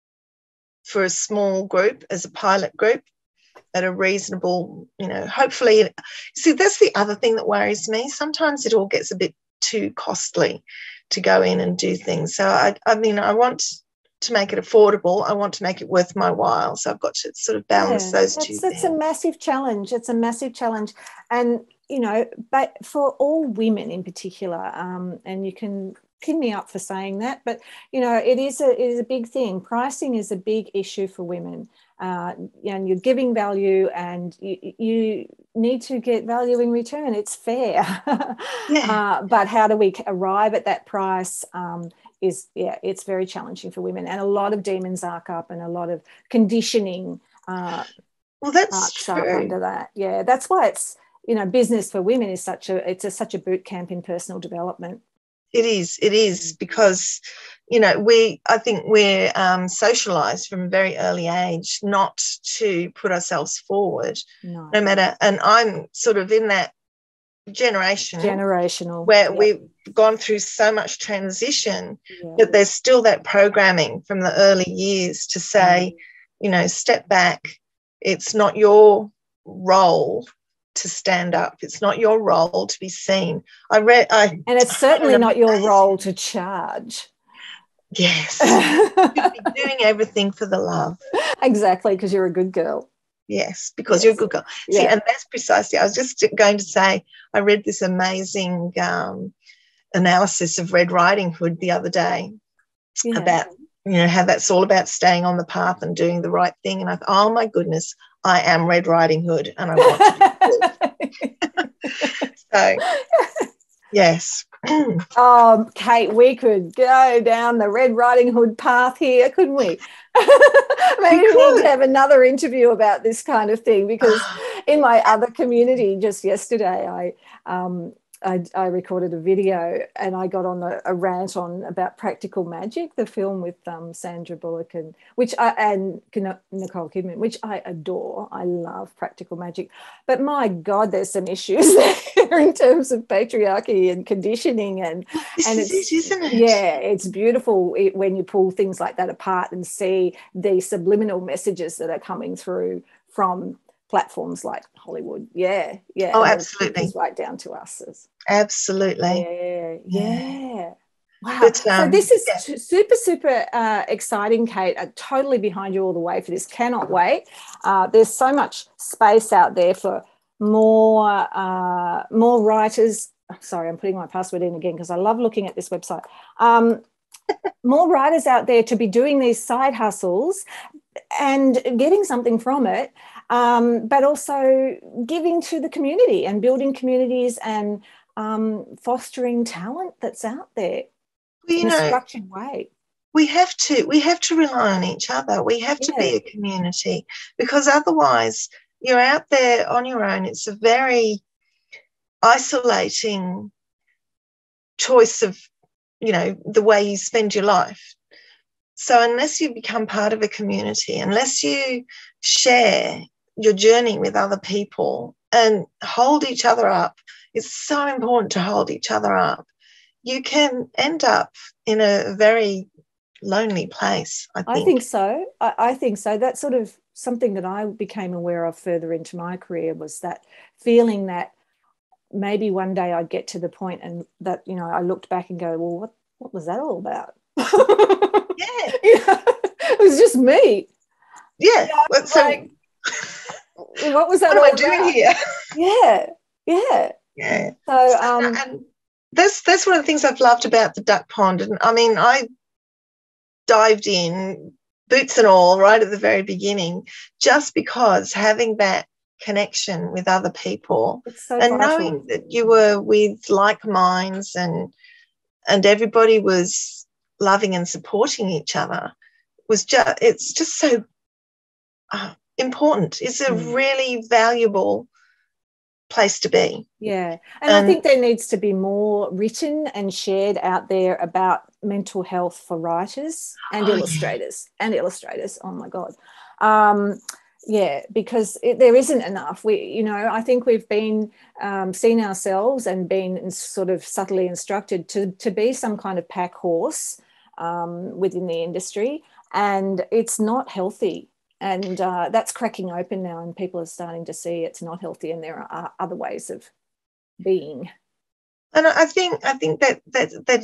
for a small group as a pilot group at a reasonable, you know, hopefully. See, that's the other thing that worries me. Sometimes it all gets a bit too costly to go in and do things. So, I, I mean, I want to make it affordable. I want to make it worth my while. So I've got to sort of balance yeah, those that's, two that's things. That's a massive challenge. It's a massive challenge. And, you know, but for all women in particular, um, and you can pin me up for saying that, but, you know, it is a, it is a big thing. Pricing is a big issue for women. Uh, and you're giving value, and you, you need to get value in return. It's fair. Yeah. uh, but how do we arrive at that price um, is, yeah, it's very challenging for women. And a lot of demons arc up, and a lot of conditioning uh, well, that's arcs true. up under that. Yeah, that's why it's, you know, business for women is such a, it's a, such a boot camp in personal development. It is, it is, because, you know, we, I think we're um, socialised from a very early age not to put ourselves forward, no, no matter, and I'm sort of in that generation generational where yep. we've gone through so much transition, yeah. that there's still that programming from the early years to say, mm. you know, step back. It's not your role to stand up. It's not your role to be seen. I read, I and it's certainly not your role to charge. Yes, you should be doing everything for the love. Exactly, because you're a good girl. Yes, because yes. you're a good girl. Yeah. See, and that's precisely. I was just going to say, I read this amazing um, analysis of Red Riding Hood the other day yeah. about, you know, how that's all about staying on the path and doing the right thing. And I thought, oh my goodness, I am Red Riding Hood, and I want to do it. So, yes. um, Cate, we could go down the Red Riding Hood path here, couldn't we? Maybe we, we need to have another interview about this kind of thing, because in my other community just yesterday, I um, I, I recorded a video and I got on a, a rant on about Practical Magic, the film with um, Sandra Bullock and which I, and Nicole Kidman, which I adore. I love Practical Magic, but my God, there's some issues there in terms of patriarchy and conditioning, and this and is it's it, isn't it? Yeah, it's beautiful it, when you pull things like that apart and see the subliminal messages that are coming through from platforms like Hollywood. Yeah, yeah. Oh, and absolutely. It's right down to us. As, absolutely. Yeah, yeah. Wow. But, um, so this is yeah. super, super uh, exciting, Cate. I'm totally behind you all the way for this. Cannot wait. Uh, there's so much space out there for more, uh, more writers. Sorry, I'm putting my password in again because I love looking at this website. Um, more writers out there to be doing these side hustles and getting something from it, um, but also giving to the community and building communities and um, fostering talent that's out there well, in a know, structured way. We have to, we have to rely on each other. We have to yeah. be a community, because otherwise you're out there on your own. It's a very isolating choice of, you know, the way you spend your life. so unless you become part of a community, unless you share your journey with other people and hold each other up, it's so important to hold each other up, you can end up in a very lonely place, I think. I think so. I, I think so. That's sort of something that I became aware of further into my career, was that feeling that maybe one day I'd get to the point and that, you know, I looked back and go, well, what, what was that all about? Yeah. You know, it was just me. Yeah. You know, Well, so like, what was that what am all I doing about? here? Yeah. Yeah. Yeah. So, So, um, and that's that's one of the things I've loved about the duck pond. And I mean, I dived in, boots and all, right at the very beginning, just because having that connection with other people it's so and vital. knowing that you were with like minds and and everybody was loving and supporting each other was just, it's just so uh, important. It's a Mm. really valuable place to be. Yeah. And, and I think there needs to be more written and shared out there about mental health for writers and oh, illustrators yeah. and illustrators. Oh my God. Um, yeah, because it, there isn't enough. We, you know, I think we've been um, seen ourselves and been sort of subtly instructed to, to be some kind of pack horse um, within the industry, and it's not healthy. And uh, that's cracking open now, and people are starting to see it's not healthy, and there are other ways of being. And I think I think that that that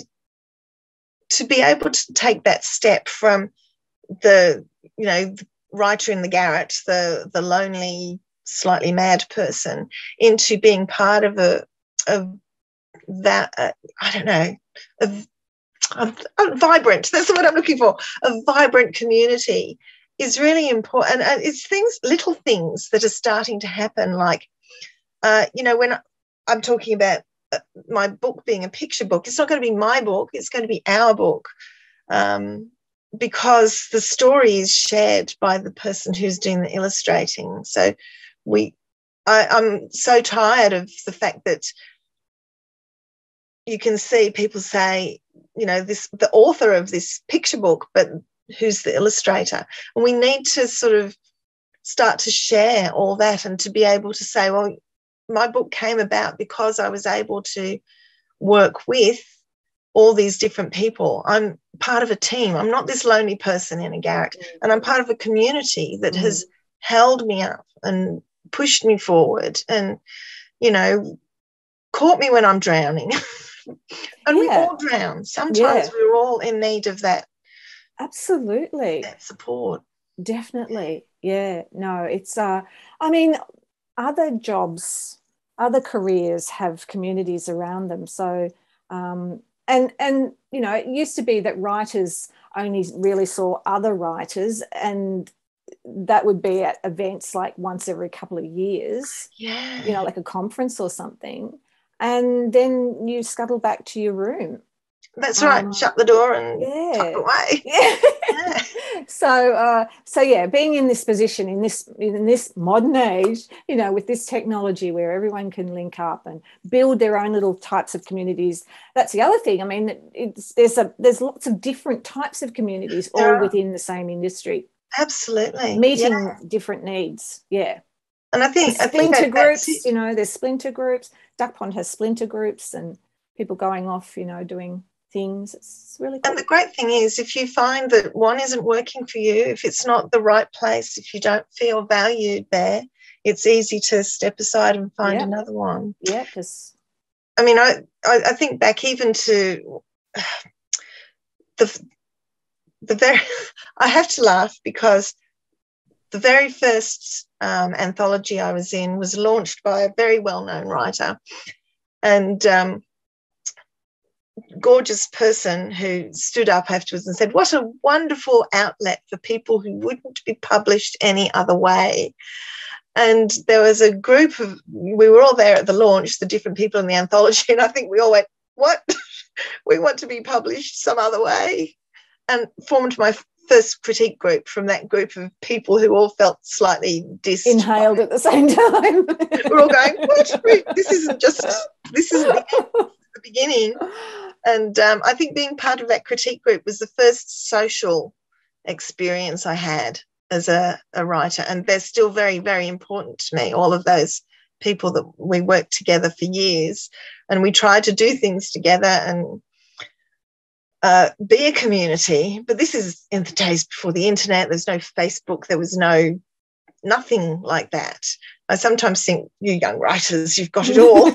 to be able to take that step from the, you know, the writer in the garret, the the lonely, slightly mad person, into being part of a of that uh, I don't know, a, a, a vibrant. That's the word I'm looking for. A vibrant community is really important, and it's things, little things that are starting to happen. Like, uh, you know, when I'm talking about my book being a picture book, it's not going to be my book; it's going to be our book, um, because the story is shared by the person who's doing the illustrating. So, we, I, I'm so tired of the fact that you can see people say, you know, this the author of this picture book, but who's the illustrator? And we need to sort of start to share all that, and to be able to say, well, my book came about because I was able to work with all these different people. I'm part of a team. I'm not this lonely person in a garret, and I'm part of a community that mm. has held me up and pushed me forward and, you know, caught me when I'm drowning. And yeah. we all drown. Sometimes yeah. we're all in need of that. Absolutely. That support. Definitely. Yeah. No, it's, uh, I mean, other jobs, other careers have communities around them. So, um, and, and, you know, it used to be that writers only really saw other writers, and that would be at events like once every couple of years, yeah. you know, like a conference or something. And then you scuttle back to your room. That's right. Um, Shut the door and yeah. tuck away. Yeah. yeah. So, uh, so yeah, being in this position in this in this modern age, you know, with this technology where everyone can link up and build their own little types of communities. That's the other thing. I mean, it's, there's a there's lots of different types of communities all yeah. within the same industry. Absolutely, meeting yeah. different needs. Yeah. And I think and I think splinter that, groups. You know, there's splinter groups. Duck Pond has splinter groups and people going off, you know, doing things. It's really cool. And the great thing is, if you find that one isn't working for you, if it's not the right place, if you don't feel valued there, it's easy to step aside and find yep. another one. Yeah, just. I mean, I, I I think back even to the the very. I have to laugh because the very first um, anthology I was in was launched by a very well-known writer, and. Um, gorgeous person who stood up afterwards and said, what a wonderful outlet for people who wouldn't be published any other way. And there was a group of, we were all there at the launch, the different people in the anthology, and I think we all went, what? We want to be published some other way. And formed my first critique group from that group of people who all felt slightly dissed. Inhaled at the same time. We're all going, what? This isn't just, this isn't the beginning. And um, I think being part of that critique group was the first social experience I had as a, a writer, and they're still very, very important to me, all of those people that we worked together for years, and we tried to do things together and uh, be a community. But this is in the days before the internet. There's no Facebook. There was no nothing like that. I sometimes think, you young writers, you've got it all.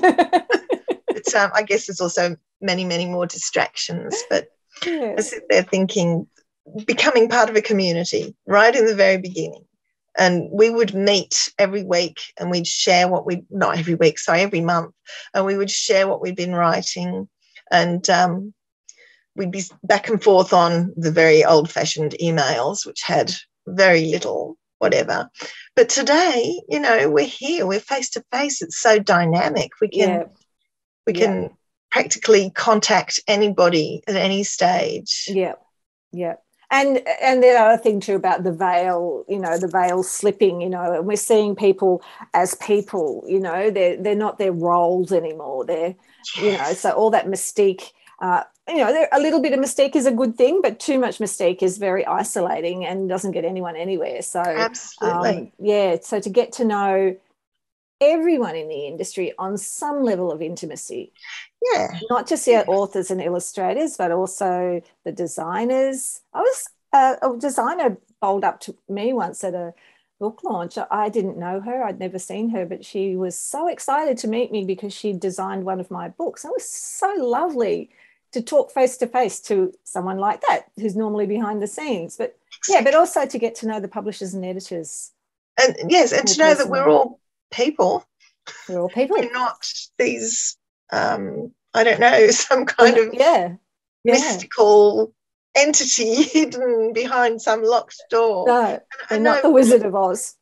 But um, I guess there's also many, many more distractions. But Yes. I sit there thinking, becoming part of a community right in the very beginning. And we would meet every week and we'd share what we, not every week, sorry, every month. And we would share what we'd been writing. And um, we'd be back and forth on the very old-fashioned emails, which had very little whatever. But today, you know, we're here, we're face-to-face. It's so dynamic. We can, Yeah. we Yeah. can practically contact anybody at any stage. Yeah, yeah. And and the other thing too about the veil, you know, the veil slipping, you know, and we're seeing people as people, you know, they're they're not their roles anymore. They're, Yes. you know, so all that mystique, uh, you know, there, a little bit of mystique is a good thing, but too much mystique is very isolating and doesn't get anyone anywhere. So Absolutely. um, yeah, so to get to know everyone in the industry on some level of intimacy. Yeah. Not just the authors and illustrators, but also the designers. I was uh, a designer bowled up to me once at a book launch. I didn't know her. I'd never seen her, but she was so excited to meet me because she designed one of my books. It was so lovely to talk face to face to someone like that who's normally behind the scenes. But yeah, but also to get to know the publishers and editors. And yes, and to know that we're all people. We're all people. We're not these, um, I don't know, some kind Well, of yeah. Yeah. mystical entity hidden behind some locked door. No, we're not the Wizard of Oz.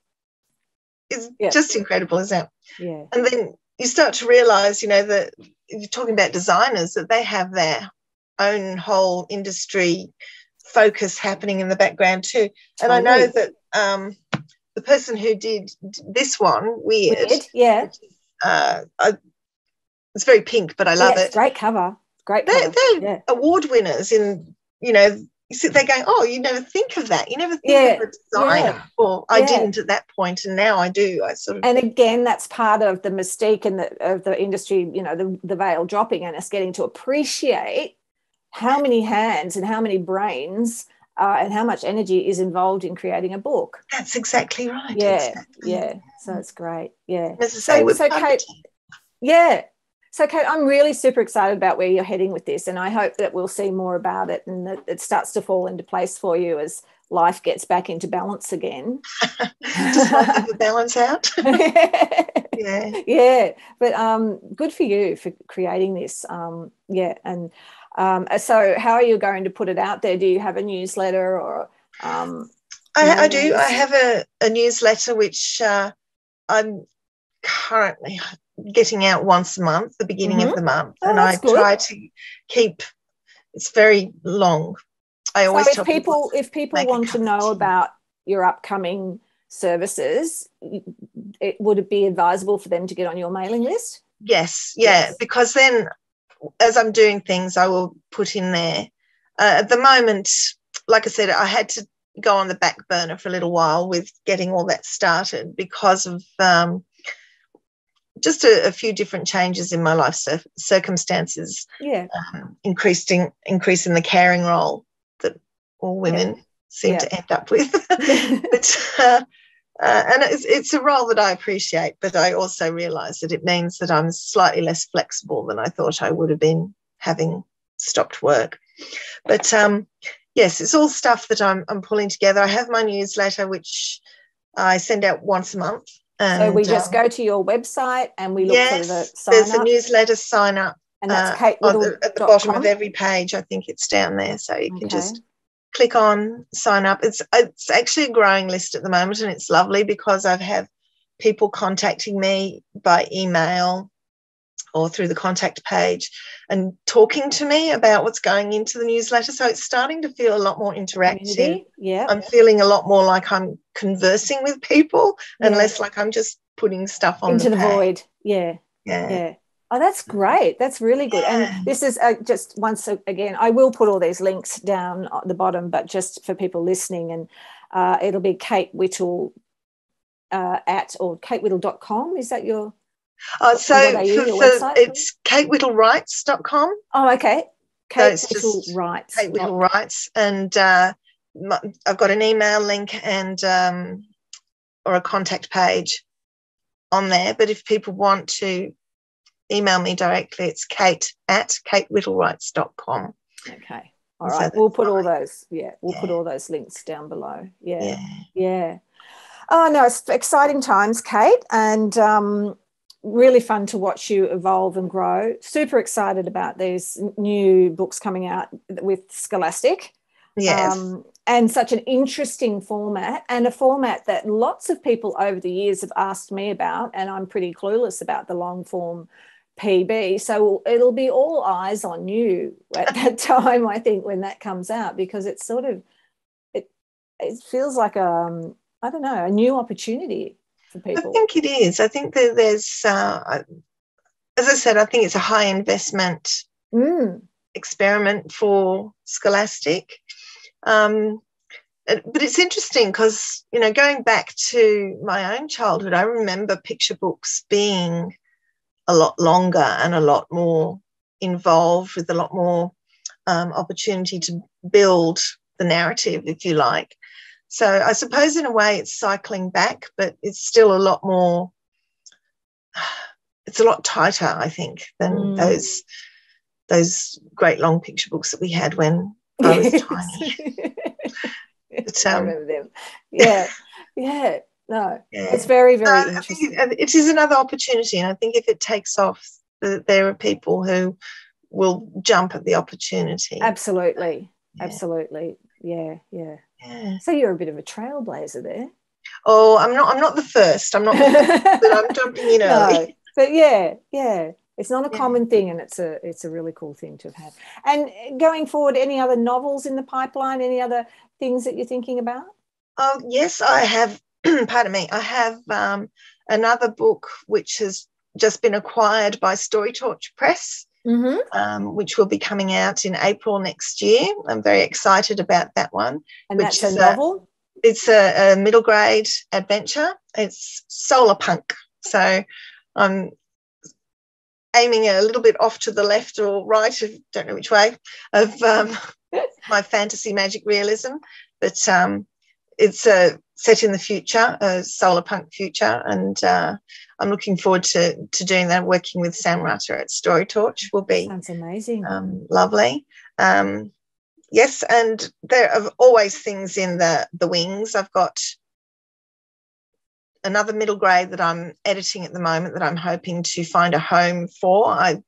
It's yeah. just incredible, isn't it? Yeah. And then you start to realise, you know, that you're talking about designers, that they have their own whole industry focus happening in the background too. Totally. And I know that um, the person who did this one, Weird, Weird. Yeah. which is, uh, I, it's very pink, but I love yeah, it. It's great cover. Great they're, cover. They're yeah. award winners in, you know, you sit there going, oh, you never think of that. You never think yeah. of a designer. Yeah. Well, I yeah. didn't at that point, and now I do. I sort of. And again, that's part of the mystique and the, of the industry, you know, the, the veil dropping and us getting to appreciate how many hands and how many brains uh, and how much energy is involved in creating a book. That's exactly right. Yeah, exactly. yeah. So it's great. Yeah. As I say, so, we're so Cate, yeah. So, Cate, I'm really super excited about where you're heading with this, and I hope that we'll see more about it and that it starts to fall into place for you as life gets back into balance again. Just like the balance out. yeah. Yeah. But um, good for you for creating this. Um, yeah. And um, so how are you going to put it out there? Do you have a newsletter or... Um, I, I do. I have a, a newsletter which uh, I'm currently getting out once a month, the beginning mm-hmm. of the month, oh, and I good. try to keep. It's very long. I always so if tell people, people if people want to know about your upcoming services, it would it be advisable for them to get on your mailing list? Yes, yeah, yes. Because then, as I'm doing things, I will put in there. Uh, at the moment, like I said, I had to go on the back burner for a little while with getting all that started because of um, just a, a few different changes in my life cir- circumstances. Yeah, um, increasing increasing the caring role that all women yeah. seem yeah. to end up with. but, uh, uh, and it's, it's a role that I appreciate, but I also realise that it means that I'm slightly less flexible than I thought I would have been having stopped work. But um, yes, it's all stuff that I'm, I'm pulling together. I have my newsletter, which I send out once a month. And, so we just um, go to your website and we look yes, for the sign there's up. a newsletter sign up. And that's uh, Cate Whittle the, at the bottom of every page. I think it's down there, so you okay. can just click on sign up. It's it's actually a growing list at the moment, and it's lovely because I've had people contacting me by email or through the contact page and talking to me about what's going into the newsletter. So it's starting to feel a lot more interactive. Community. Yeah, I'm feeling a lot more like I'm conversing with people and yeah. less like I'm just putting stuff on into the, the page. void. Yeah, yeah, yeah. Oh, that's great. That's really good. Yeah. And this is uh, just once again, I will put all these links down at the bottom, but just for people listening, and uh, it'll be Cate Whittle uh, at or cate whittle dot com. Is that your, Oh, so .au, for, your for, website? it's cate whittle writes dot com. Oh, okay. Cate Cate Whittle Writes. Cate Whittle Writes. And uh, my, I've got an email link and um, or a contact page on there. But if people want to email me directly, it's Kate at cate whittle writes dot com. Okay. All right. So we'll put all those, yeah, we'll yeah. put all those links down below. Yeah. Yeah. Yeah. Oh, no, it's exciting times, Kate, and um, really fun to watch you evolve and grow. Super excited about these new books coming out with Scholastic. Yes. Um, and such an interesting format, and a format that lots of people over the years have asked me about, and I'm pretty clueless about the long form P B. So it'll be all eyes on you at that time, I think, when that comes out, because it's sort of, it it feels like a, um, I don't know, a new opportunity for people. I think it is. I think that there's, uh, as I said, I think it's a high investment mm. experiment for Scholastic. Um, but it's interesting because, you know, going back to my own childhood, I remember picture books being a lot longer and a lot more involved, with a lot more um, opportunity to build the narrative, if you like. So I suppose in a way it's cycling back, but it's still a lot more, it's a lot tighter, I think, than mm. those those great long picture books that we had when I was yes. tiny. But, um, I remember them. Yeah, yeah. No, yeah. It's very, very uh, interesting. I think it, it is another opportunity, and I think if it takes off, the, there are people who will jump at the opportunity. Absolutely, yeah. absolutely. Yeah, yeah, yeah. So you're a bit of a trailblazer there. Oh, I'm not. I'm not the first. I'm not the first, but I'm jumping in early. No, but yeah, yeah. It's not a yeah. common thing, and it's a it's a really cool thing to have had. And going forward, any other novels in the pipeline? Any other things that you're thinking about? Oh yes, I have. Pardon me. I have um, another book which has just been acquired by Storytorch Press, mm-hmm. um, which will be coming out in April next year. I'm very excited about that one. And which that's a novel? A, it's a, a middle grade adventure. It's solar punk. So I'm aiming a little bit off to the left or right, of, don't know which way, of um, my fantasy magic realism. But um, it's a set in the future, a solar punk future, and uh, I'm looking forward to to doing that. Working with Sam Rutter at Storytorch will be sounds amazing, um, lovely. Um, yes, and there are always things in the the wings. I've got another middle grade that I'm editing at the moment that I'm hoping to find a home for. I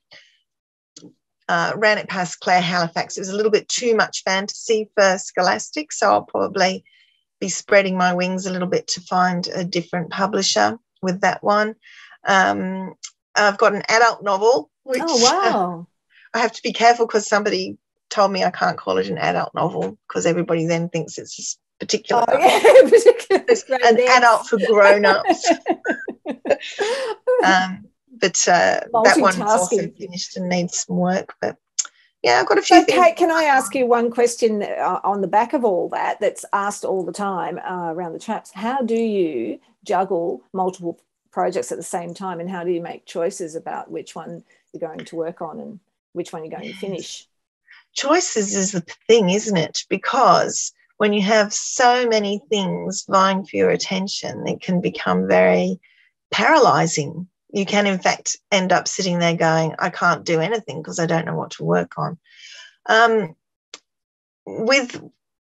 uh, ran it past Claire Halifax. It was a little bit too much fantasy for Scholastic, so I'll probably be spreading my wings a little bit to find a different publisher with that one. Um, I've got an adult novel, which oh, wow. uh, I have to be careful because somebody told me I can't call it an adult novel because everybody then thinks it's a particular oh, yeah, particular it's an names. adult for grown-ups. um, but uh, that one's also finished and needs some work, but yeah, I've got a few so, things. Kate, can I ask you one question on the back of all that that's asked all the time uh, around the chats? How do you juggle multiple projects at the same time, and how do you make choices about which one you're going to work on and which one you're going yes. to finish? Choices is the thing, isn't it? Because when you have so many things vying for your attention, it can become very paralysing. You can, in fact, end up sitting there going, I can't do anything because I don't know what to work on. Um, with,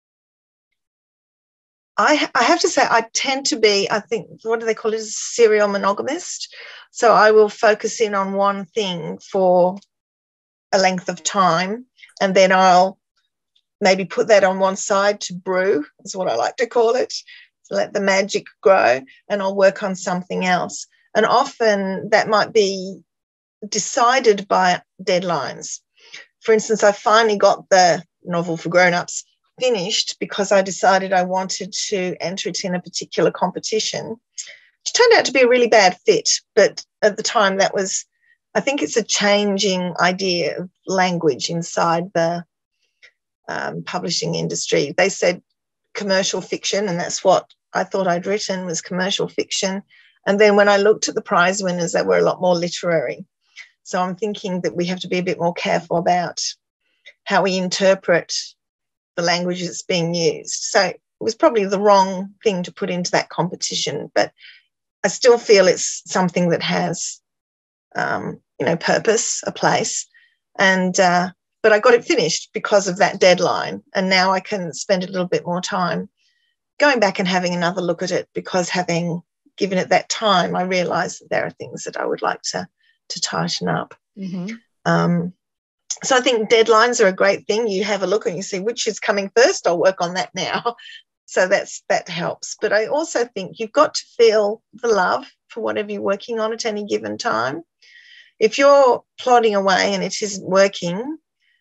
I, I have to say, I tend to be, I think, what do they call it, a serial monogamist. So I will focus in on one thing for a length of time, and then I'll maybe put that on one side to brew, is what I like to call it, to let the magic grow, and I'll work on something else. And often that might be decided by deadlines. For instance, I finally got the novel for grown-ups finished because I decided I wanted to enter it in a particular competition, which turned out to be a really bad fit. But at the time, that was I think it's a changing idea of language inside the um, publishing industry. They said commercial fiction, and that's what I thought I'd written, was commercial fiction. And then when I looked at the prize winners, they were a lot more literary. So I'm thinking that we have to be a bit more careful about how we interpret the language that's being used. So it was probably the wrong thing to put into that competition, but I still feel it's something that has, um, you know, purpose, a place. And uh, but I got it finished because of that deadline, and now I can spend a little bit more time going back and having another look at it, because having given it that time, I realised that there are things that I would like to to tighten up. Mm-hmm. Um, so I think deadlines are a great thing. You have a look and you see which is coming first. I'll work on that now. So that's that helps. But I also think you've got to feel the love for whatever you're working on at any given time. If you're plodding away and it isn't working,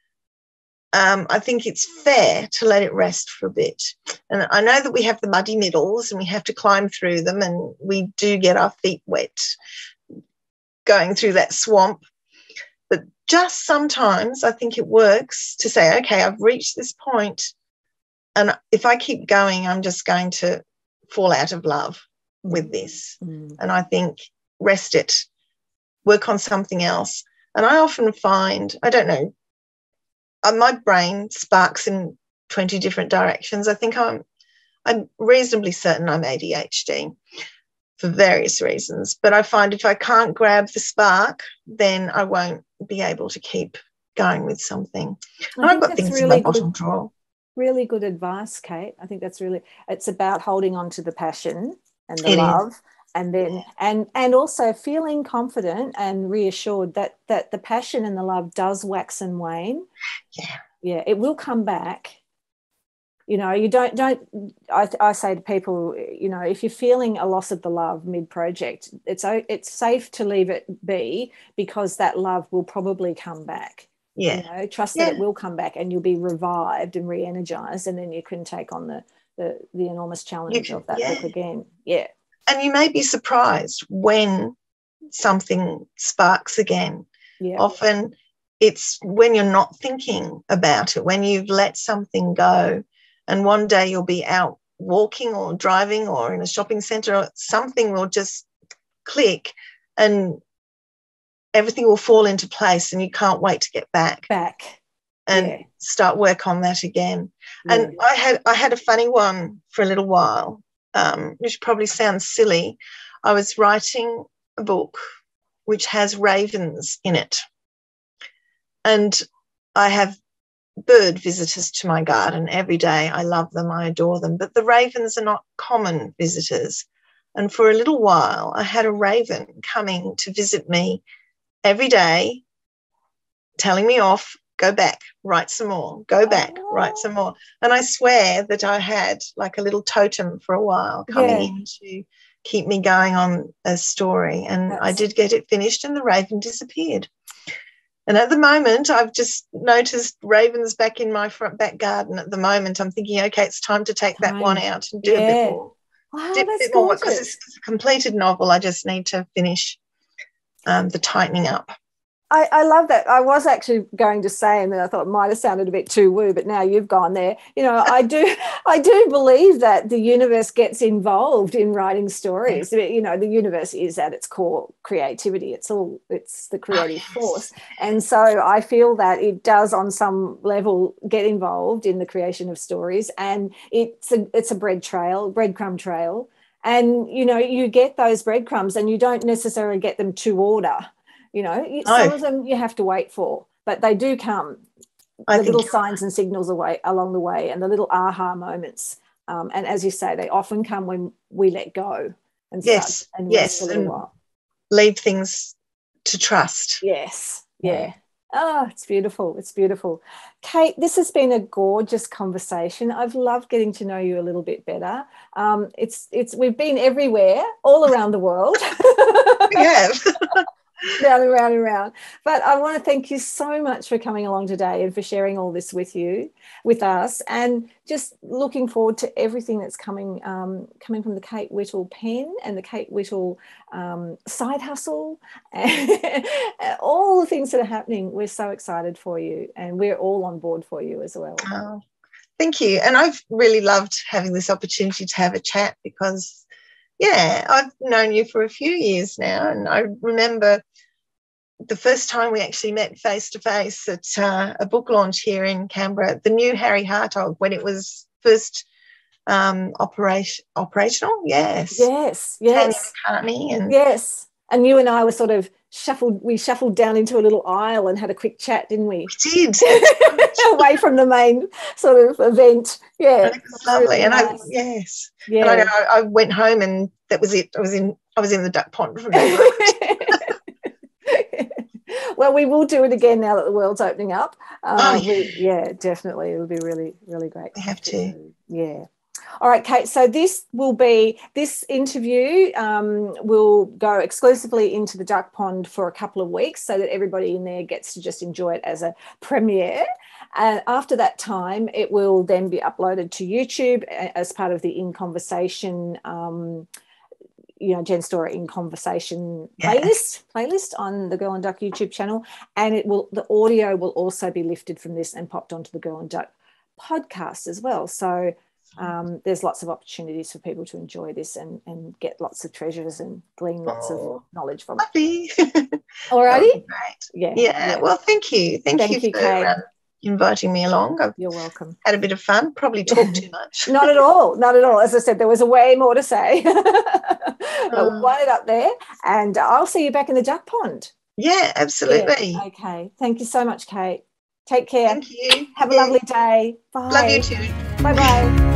um, I think it's fair to let it rest for a bit. And I know that we have the muddy middles and we have to climb through them, and we do get our feet wet going through that swamp. But just sometimes I think it works to say, okay, I've reached this point, and if I keep going, I'm just going to fall out of love with this. Mm. And I think rest it, work on something else. And I often find, I don't know, uh, my brain sparks in twenty different directions. I think I'm, I'm reasonably certain I'm A D H D for various reasons. But I find if I can't grab the spark, then I won't be able to keep going with something. I and I've think got that's things really in my good. bottom drawer. Really good advice, Cate. I think that's really, it's about holding on to the passion and the It love, is. and then and and also feeling confident and reassured that that the passion and the love does wax and wane. Yeah. Yeah, it will come back. You know, you don't don't I, I say to people, you know, if you're feeling a loss of the love mid-project, it's it's safe to leave it be, because that love will probably come back. Yeah. You know, trust Yeah. that it will come back and you'll be revived and re-energized, and then you can take on the the, the enormous challenge can, of that yeah. book again. Yeah. And you may be surprised when something sparks again. Yeah. Often it's when you're not thinking about it, when you've let something go, and one day you'll be out walking or driving or in a shopping centre, or something will just click and everything will fall into place, and you can't wait to get back. Back. And yeah. start work on that again. Yeah. And I had I had a funny one for a little while, um, which probably sounds silly. I was writing a book which has ravens in it. And I have bird visitors to my garden every day. I love them, I adore them. But the ravens are not common visitors. And for a little while, I had a raven coming to visit me every day, telling me off, go back, write some more, go back, oh. write some more. And I swear that I had like a little totem for a while coming yeah. in to keep me going on a story. And That's... I did get it finished, and the raven disappeared. And at the moment, I've just noticed ravens back in my front back garden. At the moment, I'm thinking, okay, it's time to take time. that one out and do yeah. a bit more. Wow, do that's a bit more work, gorgeous. because it's, it's a completed novel. I just need to finish um, the tightening up. I, I love that. I was actually going to say, and then I thought it might have sounded a bit too woo, but now you've gone there. You know, I do I do believe that the universe gets involved in writing stories. Yeah. You know, the universe is at its core creativity. It's all, it's the creative oh, yes. force. And so I feel that it does on some level get involved in the creation of stories, and it's a, it's a bread trail, breadcrumb trail. And, you know, you get those breadcrumbs and you don't necessarily get them to order. You know, some oh. of them you have to wait for, but they do come. I the little signs and signals away along the way, and the little aha moments. Um, and as you say, they often come when we let go and yes, start and yes, rest a little and while. Leave things to trust. Yes, yeah. Oh, it's beautiful. It's beautiful. Cate, this has been a gorgeous conversation. I've loved getting to know you a little bit better. Um, it's it's we've been everywhere, all around the world. We have. Round and round and round. But I want to thank you so much for coming along today and for sharing all this with you, with us, and just looking forward to everything that's coming um, coming from the Cate Whittle pen and the Cate Whittle um, side hustle, and all the things that are happening. We're so excited for you, and we're all on board for you as well. Oh, thank you. And I've really loved having this opportunity to have a chat because, yeah, I've known you for a few years now, and I remember the first time we actually met face-to-face at uh, a book launch here in Canberra, the new Harry Hartog, when it was first um, operation, operational, yes. Yes, yes. Tanya McCartney. And yes. And you and I were sort of shuffled, we shuffled down into a little aisle and had a quick chat, didn't we? We did. Away from the main sort of event. Yeah. It was lovely. Really and nice. I, yes. Yeah. And I know I, I went home and that was it. I was in, I was in the duck pond from there. Well, we will do it again now that the world's opening up. Um, oh, yeah. We, yeah, definitely. It will be really, really great. We have to. Yeah. All right, Kate, so this will be, this interview um, will go exclusively into the duck pond for a couple of weeks so that everybody in there gets to just enjoy it as a premiere. And after that time, it will then be uploaded to YouTube as part of the In Conversation, um, you know, Jen Storer In Conversation playlist, yeah. playlist on the Girl and Duck YouTube channel. And it will, the audio will also be lifted from this and popped onto the Girl and Duck podcast as well. So Um, there's lots of opportunities for people to enjoy this and, and get lots of treasures and glean lots oh, of knowledge from it. All righty? Great. Yeah, yeah. Yeah. Well, thank you. Thank, thank you, you for Kate. Um, inviting me along. I've You're welcome. Had a bit of fun. Probably talked too much. Not at all. Not at all. As I said, there was a way more to say. But oh. we'll wind it up there and I'll see you back in the duck pond. Yeah, absolutely. Yeah. Okay. Thank you so much, Kate. Take care. Thank you. Have a yeah. lovely day. Bye. Love you too. Bye-bye.